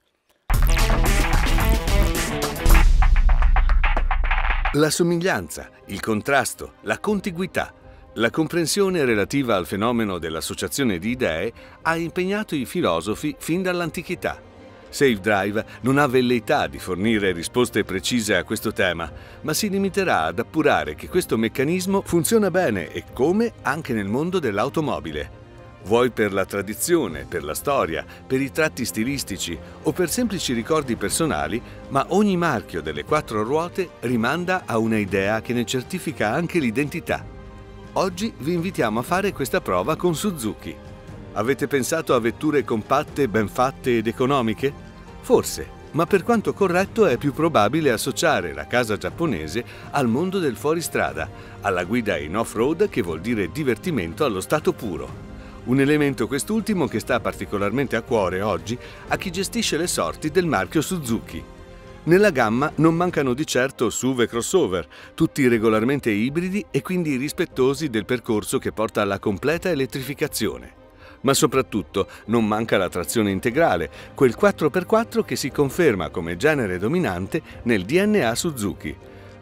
Speaker 4: La somiglianza, il contrasto, la contiguità, la comprensione relativa al fenomeno dell'associazione di idee ha impegnato i filosofi fin dall'antichità. Safe Drive non ha velleità di fornire risposte precise a questo tema, ma si limiterà ad appurare che questo meccanismo funziona bene e come anche nel mondo dell'automobile. Vuoi per la tradizione, per la storia, per i tratti stilistici o per semplici ricordi personali, ma ogni marchio delle quattro ruote rimanda a una idea che ne certifica anche l'identità. Oggi vi invitiamo a fare questa prova con Suzuki. Avete pensato a vetture compatte, ben fatte ed economiche? Forse, ma per quanto corretto è più probabile associare la casa giapponese al mondo del fuoristrada, alla guida in off-road, che vuol dire divertimento allo stato puro. Un elemento quest'ultimo che sta particolarmente a cuore oggi a chi gestisce le sorti del marchio Suzuki. Nella gamma non mancano di certo S U V e crossover, tutti regolarmente ibridi e quindi rispettosi del percorso che porta alla completa elettrificazione. Ma soprattutto non manca la trazione integrale, quel quattro per quattro che si conferma come genere dominante nel D N A Suzuki.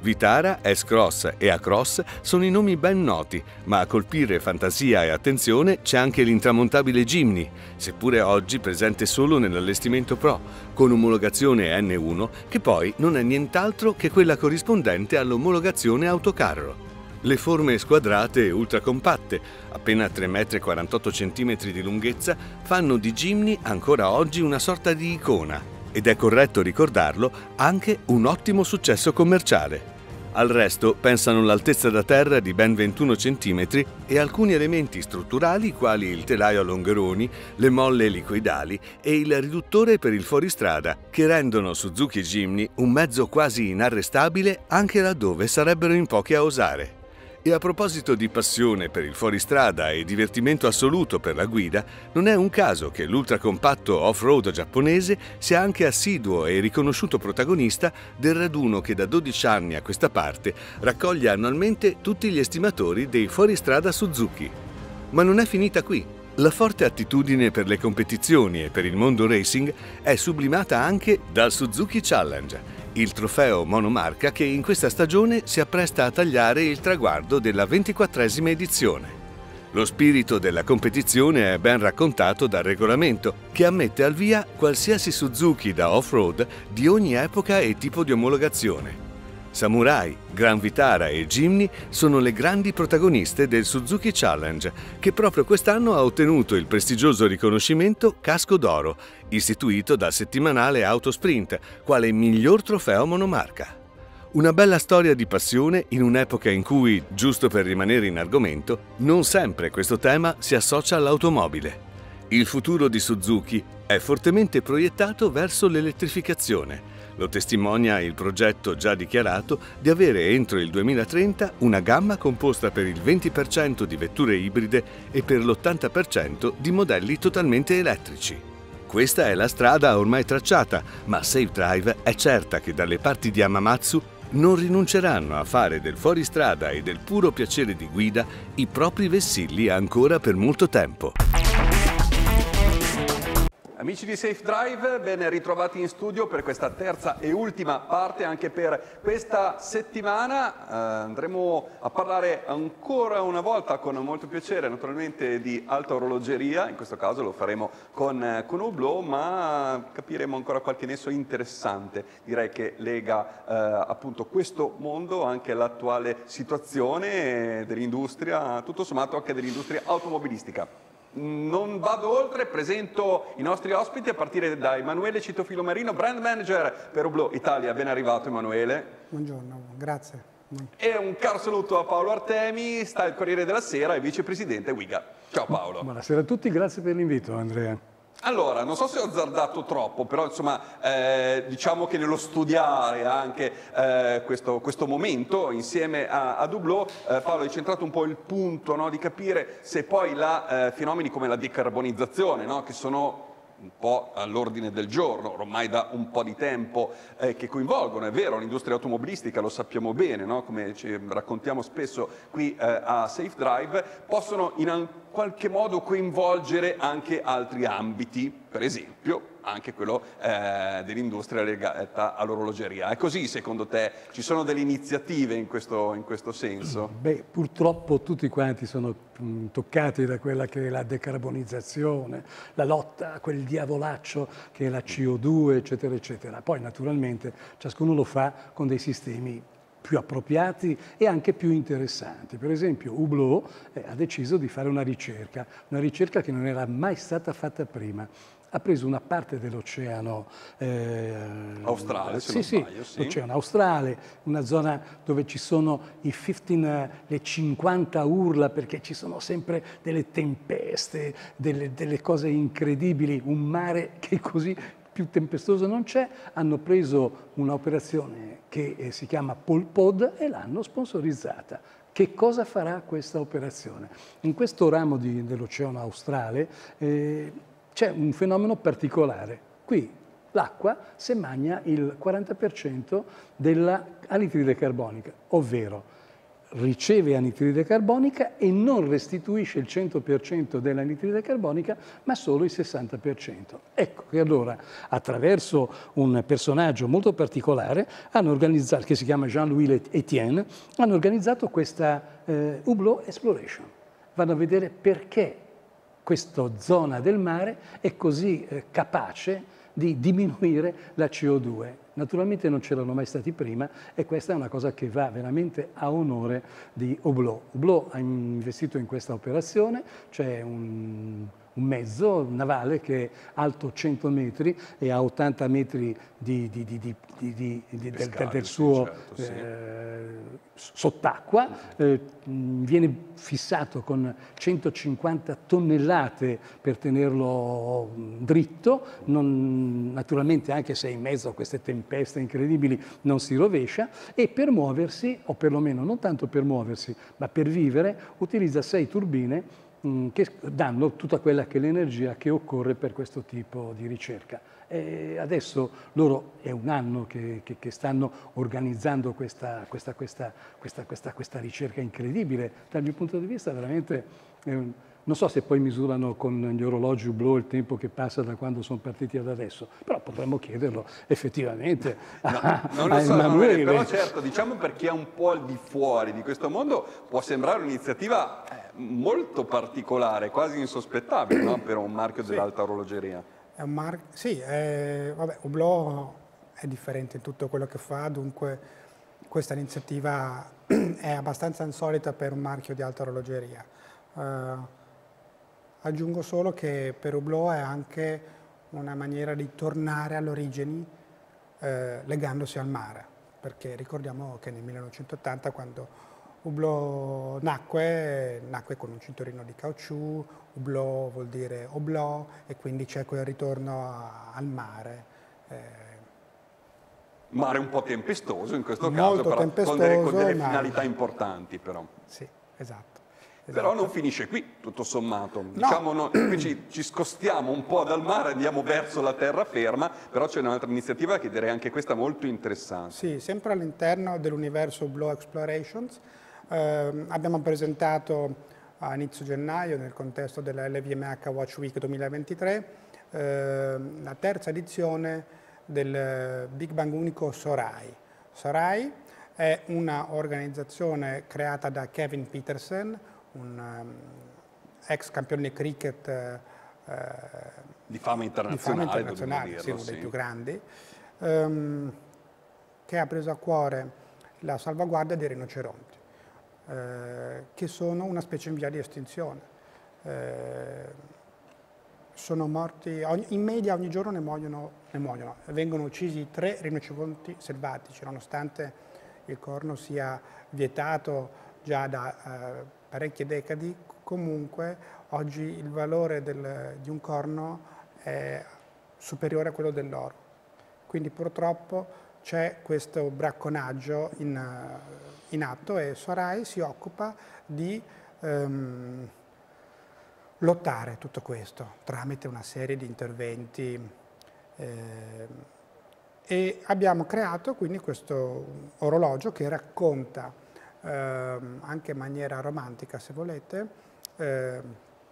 Speaker 4: Vitara, S-Cross e A-Cross sono i nomi ben noti, ma a colpire fantasia e attenzione c'è anche l'intramontabile Jimny, seppure oggi presente solo nell'allestimento Pro, con omologazione N uno che poi non è nient'altro che quella corrispondente all'omologazione autocarro. Le forme squadrate e ultracompatte, appena tre virgola quarantotto centimetri di lunghezza, fanno di Jimny ancora oggi una sorta di icona ed è corretto ricordarlo anche un ottimo successo commerciale. Al resto pensano l'altezza da terra di ben ventuno centimetri e alcuni elementi strutturali quali il telaio a longeroni, le molle elicoidali e il riduttore per il fuoristrada che rendono Suzuki e Jimny un mezzo quasi inarrestabile anche laddove sarebbero in pochi a osare. E a proposito di passione per il fuoristrada e divertimento assoluto per la guida, non è un caso che l'ultracompatto off-road giapponese sia anche assiduo e riconosciuto protagonista del raduno che da dodici anni a questa parte raccoglie annualmente tutti gli estimatori dei fuoristrada Suzuki. Ma non è finita qui. La forte attitudine per le competizioni e per il mondo racing è sublimata anche dal Suzuki Challenge, il trofeo monomarca che in questa stagione si appresta a tagliare il traguardo della ventiquattresima edizione. Lo spirito della competizione è ben raccontato dal regolamento, che ammette al via qualsiasi Suzuki da off-road di ogni epoca e tipo di omologazione. Samurai, Gran Vitara e Jimny sono le grandi protagoniste del Suzuki Challenge, che proprio quest'anno ha ottenuto il prestigioso riconoscimento Casco d'Oro, istituito dal settimanale Autosprint, quale miglior trofeo monomarca. Una bella storia di passione in un'epoca in cui, giusto per rimanere in argomento, non sempre questo tema si associa all'automobile. Il futuro di Suzuki è fortemente proiettato verso l'elettrificazione. Lo testimonia il progetto già dichiarato di avere entro il duemilatrenta una gamma composta per il venti per cento di vetture ibride e per l'ottanta per cento di modelli totalmente elettrici. Questa è la strada ormai tracciata, ma Safe Drive è certa che dalle parti di Hamamatsu non rinunceranno a fare del fuoristrada e del puro piacere di guida i propri vessilli ancora per molto tempo.
Speaker 1: Amici di Safe Drive, ben ritrovati in studio per questa terza e ultima parte. Anche per questa settimana eh, andremo a parlare ancora una volta con molto piacere naturalmente di alta orologeria, in questo caso lo faremo con, eh, con Hublot, ma capiremo ancora qualche nesso interessante, direi che lega eh, appunto questo mondo anche all'attuale situazione dell'industria, tutto sommato anche dell'industria automobilistica. Non vado oltre, presento i nostri ospiti a partire da Emanuele Citofilomarino, brand manager per Hublot Italia. Ben arrivato Emanuele.
Speaker 6: Buongiorno, grazie.
Speaker 1: E un caro saluto a Paolo Artemi, sta il Corriere della Sera e vicepresidente Wiga. Ciao Paolo.
Speaker 6: Buonasera a tutti, grazie per l'invito Andrea.
Speaker 1: Allora, non so se ho azzardato troppo, però insomma eh, diciamo che nello studiare anche eh, questo, questo momento insieme a, a Hublot, eh, Paolo, hai centrato un po' il punto, no, di capire se poi la, eh, fenomeni come la decarbonizzazione, no, che sono un po' all'ordine del giorno, ormai da un po' di tempo, eh, che coinvolgono, è vero, l'industria automobilistica, lo sappiamo bene, no? Come ci raccontiamo spesso qui eh, a Safe Drive, possono in qualche modo coinvolgere anche altri ambiti, per esempio anche quello eh, dell'industria legata all'orologeria. È così secondo te? Ci sono delle iniziative in questo, in questo senso?
Speaker 6: Beh, purtroppo tutti quanti sono mh, toccati da quella che è la decarbonizzazione, la lotta a quel diavolaccio che è la C O due, eccetera, eccetera. Poi naturalmente ciascuno lo fa con dei sistemi più appropriati e anche più interessanti. Per esempio Hublot eh, ha deciso di fare una ricerca, una ricerca che non era mai stata fatta prima. Ha preso una parte dell'oceano eh,
Speaker 1: australe, se
Speaker 6: sì,
Speaker 1: non
Speaker 6: sì,
Speaker 1: sbaglio, sì.
Speaker 6: l'oceano australe, una zona dove ci sono i quindici, le cinquanta urla, perché ci sono sempre delle tempeste, delle, delle cose incredibili, un mare che così più tempestoso non c'è. Hanno preso un'operazione che eh, si chiama Polpod e l'hanno sponsorizzata. Che cosa farà questa operazione? In questo ramo dell'oceano australe eh, c'è un fenomeno particolare. Qui l'acqua se magna il quaranta per cento dell'anidride carbonica, ovvero riceve anidride carbonica e non restituisce il cento per cento dell'anidride carbonica, ma solo il sessanta per cento. Ecco che allora, attraverso un personaggio molto particolare, hanno organizzato, che si chiama Jean-Louis Etienne, hanno organizzato questa eh, Hublot Exploration. Vanno a vedere perché questa zona del mare è così eh, capace di diminuire la C O due. Naturalmente non c'erano mai stati prima e questa è una cosa che va veramente a onore di Hublot. Hublot ha investito in questa operazione, c'è un, un mezzo navale che è alto cento metri e ha ottanta metri di, di, di, di, di, di, di, del, del suo
Speaker 1: certo, sì.
Speaker 6: eh, sott'acqua, eh, viene fissato con centocinquanta tonnellate per tenerlo dritto, non, naturalmente anche se è in mezzo a queste tempeste incredibili non si rovescia, e per muoversi, o perlomeno non tanto per muoversi, ma per vivere, utilizza sei turbine mh, che danno tutta quella che è l'energia che occorre per questo tipo di ricerca. E adesso loro è un anno che, che, che stanno organizzando questa, questa, questa, questa, questa, questa ricerca incredibile. Dal mio punto di vista veramente, eh, non so se poi misurano con gli orologi Hublot il tempo che passa da quando sono partiti ad adesso, però potremmo chiederlo effettivamente a,
Speaker 1: no, non lo
Speaker 6: a
Speaker 1: so,
Speaker 6: Emanuele.
Speaker 1: Però certo, diciamo, per chi è un po' al di fuori di questo mondo può sembrare un'iniziativa molto particolare, quasi insospettabile, no? Per un marchio dell'alta orologeria.
Speaker 7: È un mar- sì, è, vabbè, Hublot è differente in tutto quello che fa, dunque questa iniziativa è abbastanza insolita per un marchio di alta orologeria. Uh, aggiungo solo che per Hublot è anche una maniera di tornare alle origini eh, legandosi al mare, perché ricordiamo che nel millenovecentottanta, quando Hublot nacque, nacque con un cinturino di caucciù, Hublot vuol dire oblò, e quindi c'è quel ritorno a, al mare. Eh,
Speaker 1: Mare un po' tempestoso in questo
Speaker 7: Molto
Speaker 1: caso, però con delle, con delle
Speaker 7: ma-
Speaker 1: finalità importanti però.
Speaker 7: Sì, esatto.
Speaker 1: Però
Speaker 7: esatto.
Speaker 1: non finisce qui, tutto sommato. Diciamo, no, qui ci, ci scostiamo un po' dal mare, andiamo verso la terraferma, però c'è un'altra iniziativa che direi anche questa molto interessante.
Speaker 7: Sì, sempre all'interno dell'universo Hublot Explorations. Eh, abbiamo presentato a inizio gennaio, nel contesto della L V M H Watch Week duemilaventitré, eh, la terza edizione del Big Bang Unico Sorai. Sorai è una organizzazione creata da Kevin Peterson, un um, ex campione di cricket eh,
Speaker 1: Di fama internazionale,
Speaker 7: di fama internazionale,
Speaker 1: dirlo,
Speaker 7: sì, uno
Speaker 1: sì.
Speaker 7: dei più grandi, ehm, che ha preso a cuore la salvaguardia dei rinoceronti, eh, che sono una specie in via di estinzione. Eh, sono morti, ogni, in media ogni giorno ne muoiono, ne muoiono, vengono uccisi tre rinoceronti selvatici, nonostante il corno sia vietato già da eh, parecchie decadi. Comunque oggi il valore del, di un corno è superiore a quello dell'oro, quindi purtroppo c'è questo bracconaggio in, in atto, e Sorai si occupa di ehm, lottare tutto questo tramite una serie di interventi, eh, e abbiamo creato quindi questo orologio che racconta eh, anche in maniera romantica, se volete, eh,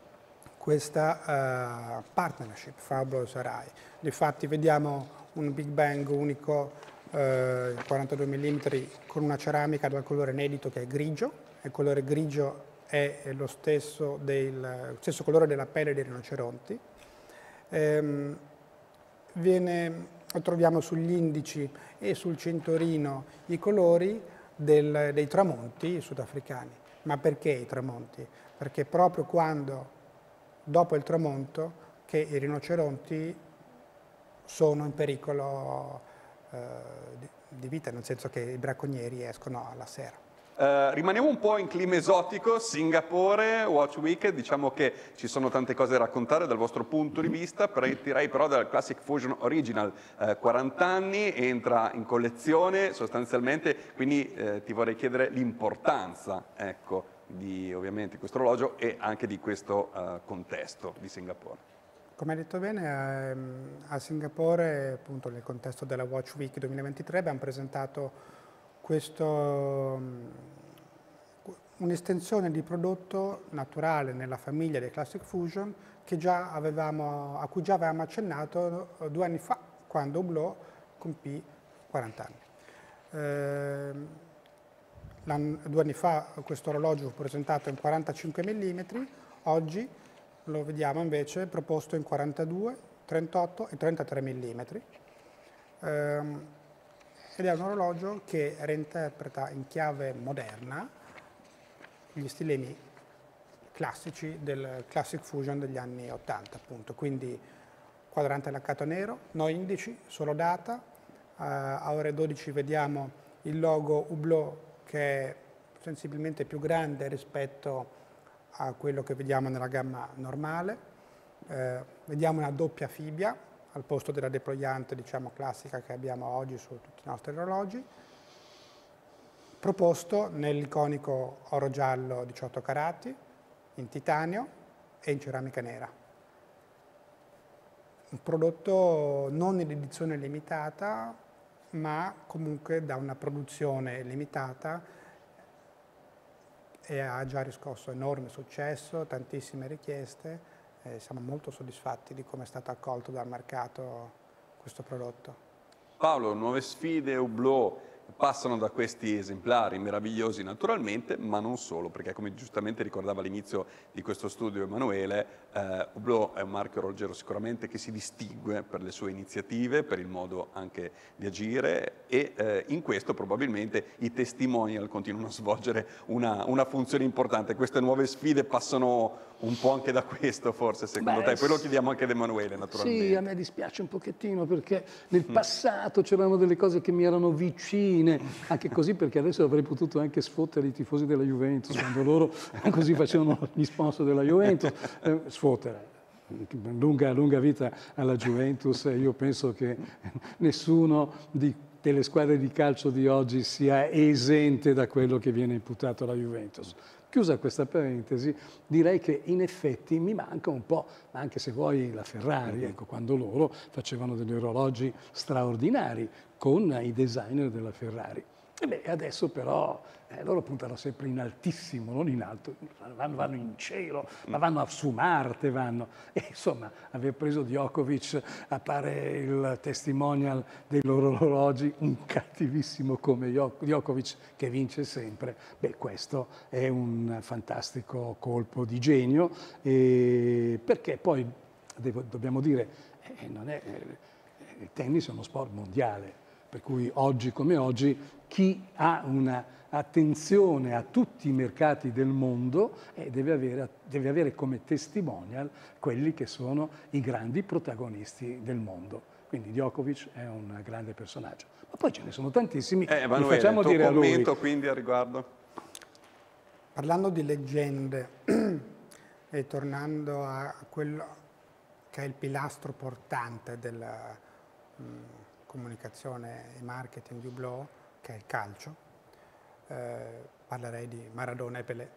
Speaker 7: questa uh, partnership fra Hublot e Sorai. Difatti vediamo un Big Bang unico eh, quarantadue millimetri con una ceramica dal colore inedito che è grigio. Il colore grigio è lo stesso, del, stesso colore della pelle dei rinoceronti. Ehm, viene, troviamo sugli indici e sul cinturino i colori del, dei tramonti sudafricani. Ma perché i tramonti? Perché proprio quando, dopo il tramonto, che i rinoceronti sono in pericolo eh, di, di vita, nel senso che i bracconieri escono alla sera.
Speaker 1: Uh, rimaniamo un po' in clima esotico, Singapore, Watch Week, diciamo che ci sono tante cose da raccontare dal vostro punto di vista, partirei però dal Classic Fusion Original, uh, quaranta anni, entra in collezione sostanzialmente, quindi uh, ti vorrei chiedere l'importanza, ecco, di ovviamente questo orologio e anche di questo uh, contesto di Singapore.
Speaker 7: Come hai detto bene, ehm, a Singapore, appunto nel contesto della Watch Week duemilaventitré, abbiamo presentato questo, un'estensione di prodotto naturale nella famiglia dei Classic Fusion che già avevamo, a cui già avevamo accennato due anni fa, quando Hublot compì quaranta anni. Eh, due anni fa questo orologio fu presentato in quarantacinque millimetri, oggi lo vediamo invece proposto in quarantadue, trentotto e trentatré millimetri. Eh, ed è un orologio che reinterpreta in chiave moderna gli stilemi classici del Classic Fusion degli anni ottanta, appunto. Quindi quadrante laccato nero, no indici, solo data. Uh, a ore dodici vediamo il logo Hublot che è sensibilmente più grande rispetto a quello che vediamo nella gamma normale. Uh, vediamo una doppia fibbia al posto della deployante, diciamo, classica che abbiamo oggi su tutti i nostri orologi, proposto nell'iconico oro giallo diciotto carati, in titanio e in ceramica nera. Un prodotto non in edizione limitata, ma comunque da una produzione limitata, e ha già riscosso enorme successo, tantissime richieste, e siamo molto soddisfatti di come è stato accolto dal mercato questo prodotto.
Speaker 1: Paolo, nuove sfide Hublot passano da questi esemplari meravigliosi naturalmente, ma non solo, perché come giustamente ricordava all'inizio di questo studio Emanuele, eh, Hublot è un marchio orologiero sicuramente che si distingue per le sue iniziative, per il modo anche di agire, e eh, in questo probabilmente i testimonial continuano a svolgere una, una funzione importante. Queste nuove sfide passano un po' anche da questo, forse, secondo
Speaker 6: Beh,
Speaker 1: te? Poi lo chiediamo anche ad Emanuele, naturalmente.
Speaker 6: Sì, a me dispiace un pochettino perché nel passato c'erano delle cose che mi erano vicine, anche così, perché adesso avrei potuto anche sfottere i tifosi della Juventus quando loro così facevano gli sponsor della Juventus. Eh, sfottere. Lunga, lunga vita alla Juventus, io penso che nessuno di delle squadre di calcio di oggi sia esente da quello che viene imputato alla Juventus. Chiusa questa parentesi, direi che in effetti mi manca un po', anche se vuoi la Ferrari, ecco, quando loro facevano degli orologi straordinari con i designer della Ferrari. E beh, adesso però eh, loro puntano sempre in altissimo, non in alto, vanno, vanno in cielo, ma vanno su Marte, vanno. E insomma, aver preso Djokovic, appare il testimonial dei loro orologi, un cattivissimo come Djokovic che vince sempre. Beh, questo è un fantastico colpo di genio, e perché poi, devo, dobbiamo dire, eh, non è, eh, il tennis è uno sport mondiale, per cui oggi come oggi chi ha un'attenzione a tutti i mercati del mondo eh, deve, avere, deve avere come testimonial quelli che sono i grandi protagonisti del mondo. Quindi Djokovic è un grande personaggio. Ma poi ce ne sono tantissimi,
Speaker 1: eh, Emanuele,
Speaker 6: li facciamo
Speaker 1: il tuo
Speaker 6: dire a lui.
Speaker 1: commento quindi al riguardo?
Speaker 7: Parlando di leggende e tornando a quello che è il pilastro portante della mh, comunicazione e marketing di Hublot, che è il calcio, eh, parlerei di Maradona e Pelé.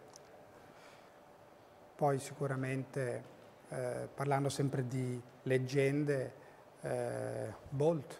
Speaker 7: Poi sicuramente, eh, parlando sempre di leggende, eh, Bolt.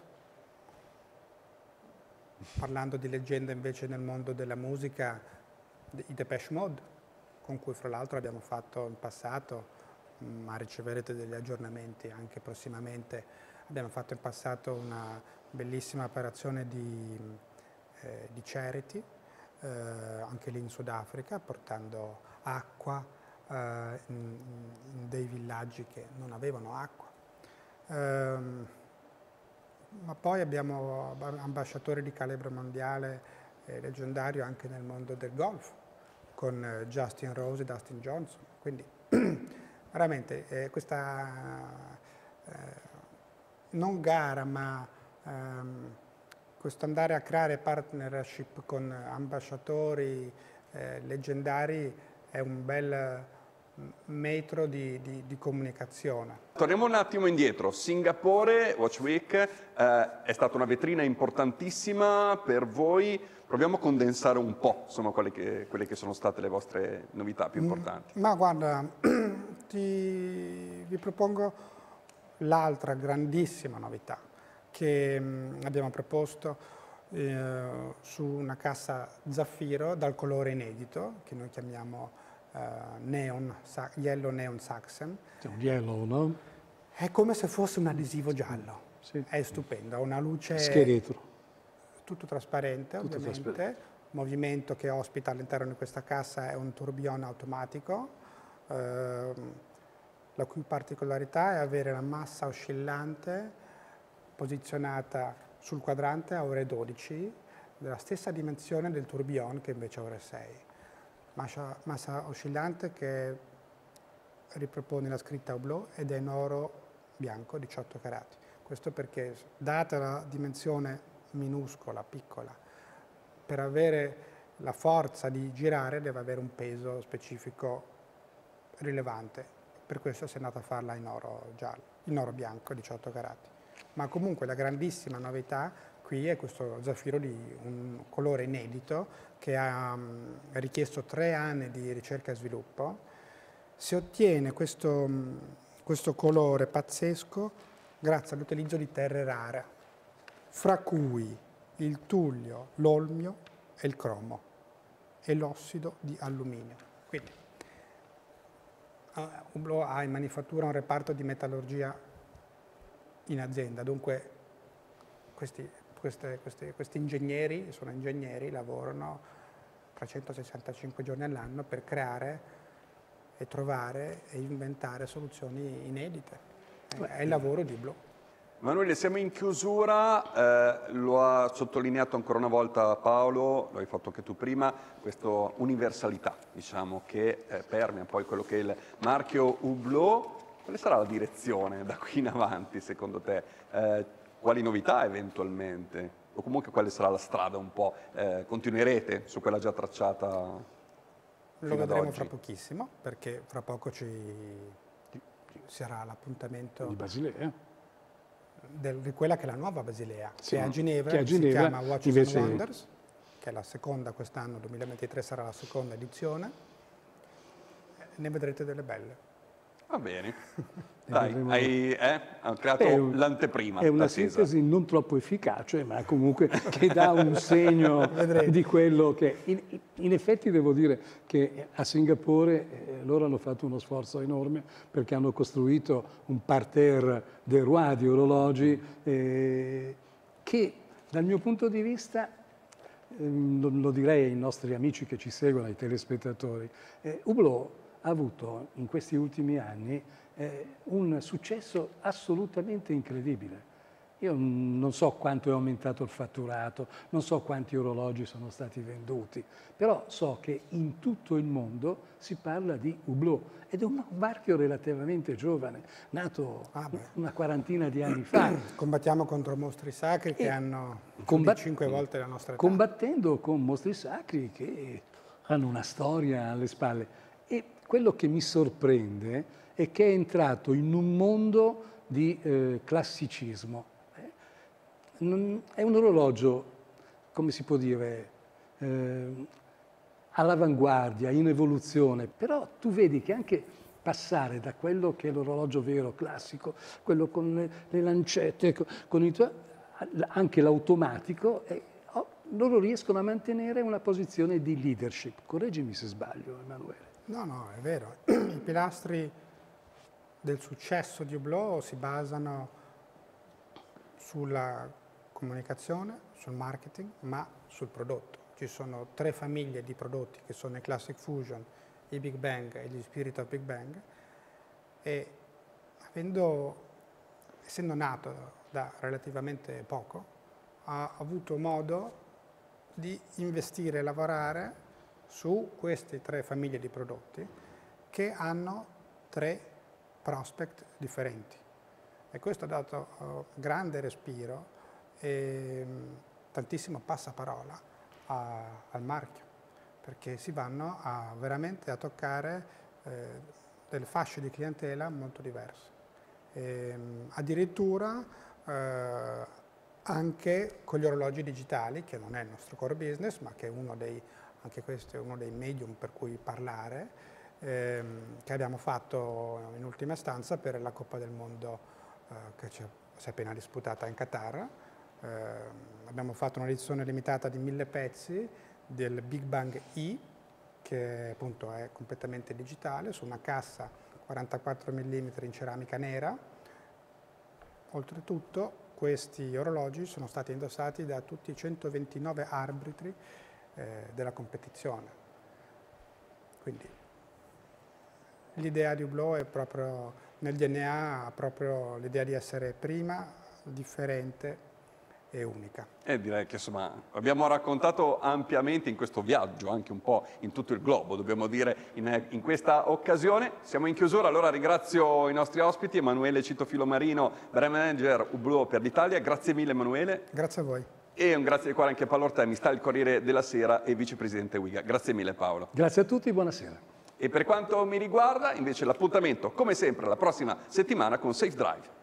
Speaker 7: Parlando di leggende invece nel mondo della musica, i Depeche Mode, con cui fra l'altro abbiamo fatto in passato, ma riceverete degli aggiornamenti anche prossimamente, abbiamo fatto in passato una bellissima operazione di Eh, di charity, eh, anche lì in Sudafrica, portando acqua eh, in, in dei villaggi che non avevano acqua. Eh, ma poi abbiamo ambasciatori di calibro mondiale eh, leggendario anche nel mondo del golf, con eh, Justin Rose e Dustin Johnson. Quindi veramente eh, questa eh, non gara, ma ehm, questo andare a creare partnership con ambasciatori eh, leggendari è un bel metro di, di, di comunicazione.
Speaker 1: Torniamo un attimo indietro. Singapore Watch Week eh, è stata una vetrina importantissima per voi. Proviamo a condensare un po', insomma, quelle che, quelle che sono state le vostre novità più importanti.
Speaker 7: Ma guarda, ti, vi propongo l'altra grandissima novità che mh, abbiamo proposto. eh, su una cassa zaffiro dal colore inedito, che noi chiamiamo eh, neon, Yellow Neon Saxon.
Speaker 6: C'è un yellow, no?
Speaker 7: È come se fosse un adesivo giallo.
Speaker 6: Sì.
Speaker 7: È stupendo, ha una luce...
Speaker 6: Scheletro.
Speaker 7: Tutto trasparente,
Speaker 6: Tutto
Speaker 7: ovviamente.
Speaker 6: trasparente.
Speaker 7: Il movimento che ospita all'interno di questa cassa è un tourbillon automatico, ehm, la cui particolarità è avere la massa oscillante posizionata sul quadrante a ore dodici, della stessa dimensione del tourbillon che invece a ore sei. Massa, massa oscillante che ripropone la scritta Hublot ed è in oro bianco diciotto carati. Questo perché, data la dimensione minuscola, piccola, per avere la forza di girare deve avere un peso specifico rilevante. Per questo si è andato a farla in oro giallo, in oro bianco diciotto carati. Ma comunque la grandissima novità qui è questo zaffiro di un colore inedito che ha um, richiesto tre anni di ricerca e sviluppo. Si ottiene questo, um, questo colore pazzesco grazie all'utilizzo di terre rare, fra cui il tullio, l'olmio e il cromo e l'ossido di alluminio. Quindi uh, Hublot ha in manifattura un reparto di metallurgia in azienda, dunque questi, queste, queste, questi ingegneri, sono ingegneri, lavorano trecentosessantacinque giorni all'anno per creare e trovare e inventare soluzioni inedite. È il lavoro di Hublot.
Speaker 1: Emanuele, siamo in chiusura, eh, lo ha sottolineato ancora una volta Paolo, lo hai fatto anche tu prima, questa universalità, diciamo, che eh, permea poi quello che è il marchio Hublot. Quale sarà la direzione da qui in avanti, secondo te? Eh, quali novità eventualmente? O comunque quale sarà la strada un po'? Eh, continuerete su quella già tracciata fino
Speaker 7: Lo vedremo
Speaker 1: ad
Speaker 7: fra
Speaker 1: oggi?
Speaker 7: pochissimo, perché fra poco ci sarà l'appuntamento
Speaker 6: Di Basilea.
Speaker 7: del- di quella che è la nuova Basilea,
Speaker 6: Sì,
Speaker 7: che è a Ginevra,
Speaker 6: che a
Speaker 7: si
Speaker 6: Ginevra,
Speaker 7: chiama Watches
Speaker 6: invece-
Speaker 7: and Wonders, che è la seconda quest'anno, duemilaventitré sarà la seconda edizione. Ne vedrete delle belle.
Speaker 1: Va bene. Dai,
Speaker 6: vedremo-
Speaker 1: hai eh, hai creato
Speaker 6: È un-
Speaker 1: l'anteprima.
Speaker 6: È una
Speaker 1: attesa.
Speaker 6: sintesi non troppo efficace, ma comunque che dà un segno di quello che... In, in effetti devo dire che a Singapore eh, loro hanno fatto uno sforzo enorme perché hanno costruito un parterre de roi di orologi eh, che dal mio punto di vista, ehm, lo, lo direi ai nostri amici che ci seguono, ai telespettatori, eh, Hublot ha avuto in questi ultimi anni eh, un successo assolutamente incredibile. Io non so quanto è aumentato il fatturato, non so quanti orologi sono stati venduti, però so che in tutto il mondo si parla di Hublot ed è un marchio relativamente giovane, nato
Speaker 7: Ah, beh.
Speaker 6: una quarantina di anni fa.
Speaker 7: Combattiamo contro mostri sacri che
Speaker 6: E
Speaker 7: hanno più
Speaker 6: combat-
Speaker 7: di cinque volte la nostra età.
Speaker 6: combattendo con mostri sacri che hanno una storia alle spalle. E quello che mi sorprende è che è entrato in un mondo di eh, classicismo. Eh, non- è un orologio, come si può dire, eh, all'avanguardia, in evoluzione, però tu vedi che anche passare da quello che è l'orologio vero, classico, quello con le, le lancette, co- con i tuoi, anche l'automatico, eh, oh, loro riescono a mantenere una posizione di leadership. Correggimi se sbaglio, Emanuele.
Speaker 7: No, no, è vero. I pilastri del successo di Hublot si basano sulla comunicazione, sul marketing, ma sul prodotto. Ci sono tre famiglie di prodotti che sono i Classic Fusion, i Big Bang e gli Spirit of Big Bang e avendo, essendo nato da relativamente poco, ha avuto modo di investire e lavorare su queste tre famiglie di prodotti che hanno tre prospect differenti. E questo ha dato uh, grande respiro e mh, tantissimo passaparola a, al marchio, perché si vanno a, veramente a toccare eh, delle fasce di clientela molto diverse. E, mh, addirittura eh, anche con gli orologi digitali, che non è il nostro core business, ma che è uno dei anche questo è uno dei medium per cui parlare, ehm, che abbiamo fatto in ultima istanza per la Coppa del Mondo eh, che ci si è appena disputata in Qatar. Eh, abbiamo fatto una edizione limitata di mille pezzi del Big Bang E, che appunto è completamente digitale, su una cassa quarantaquattro millimetri in ceramica nera. Oltretutto questi orologi sono stati indossati da tutti i centoventinove arbitri eh, della competizione. Quindi l'idea di Hublot è proprio nel D N A, ha proprio l'idea di essere prima, differente e unica.
Speaker 1: E direi che insomma abbiamo raccontato ampiamente in questo viaggio, anche un po' in tutto il globo, dobbiamo dire, in, in questa occasione. Siamo in chiusura, allora ringrazio i nostri ospiti, Emanuele Cito Filomarino, brand manager Hublot per l'Italia. Grazie mille Emanuele.
Speaker 7: Grazie a voi.
Speaker 1: E un grazie di cuore anche a Paolo Artemista, il Corriere della Sera e vicepresidente U I G A. Grazie mille Paolo.
Speaker 6: Grazie a tutti, buonasera.
Speaker 1: E per quanto mi riguarda, invece, l'appuntamento, come sempre, la prossima settimana con Safe Drive.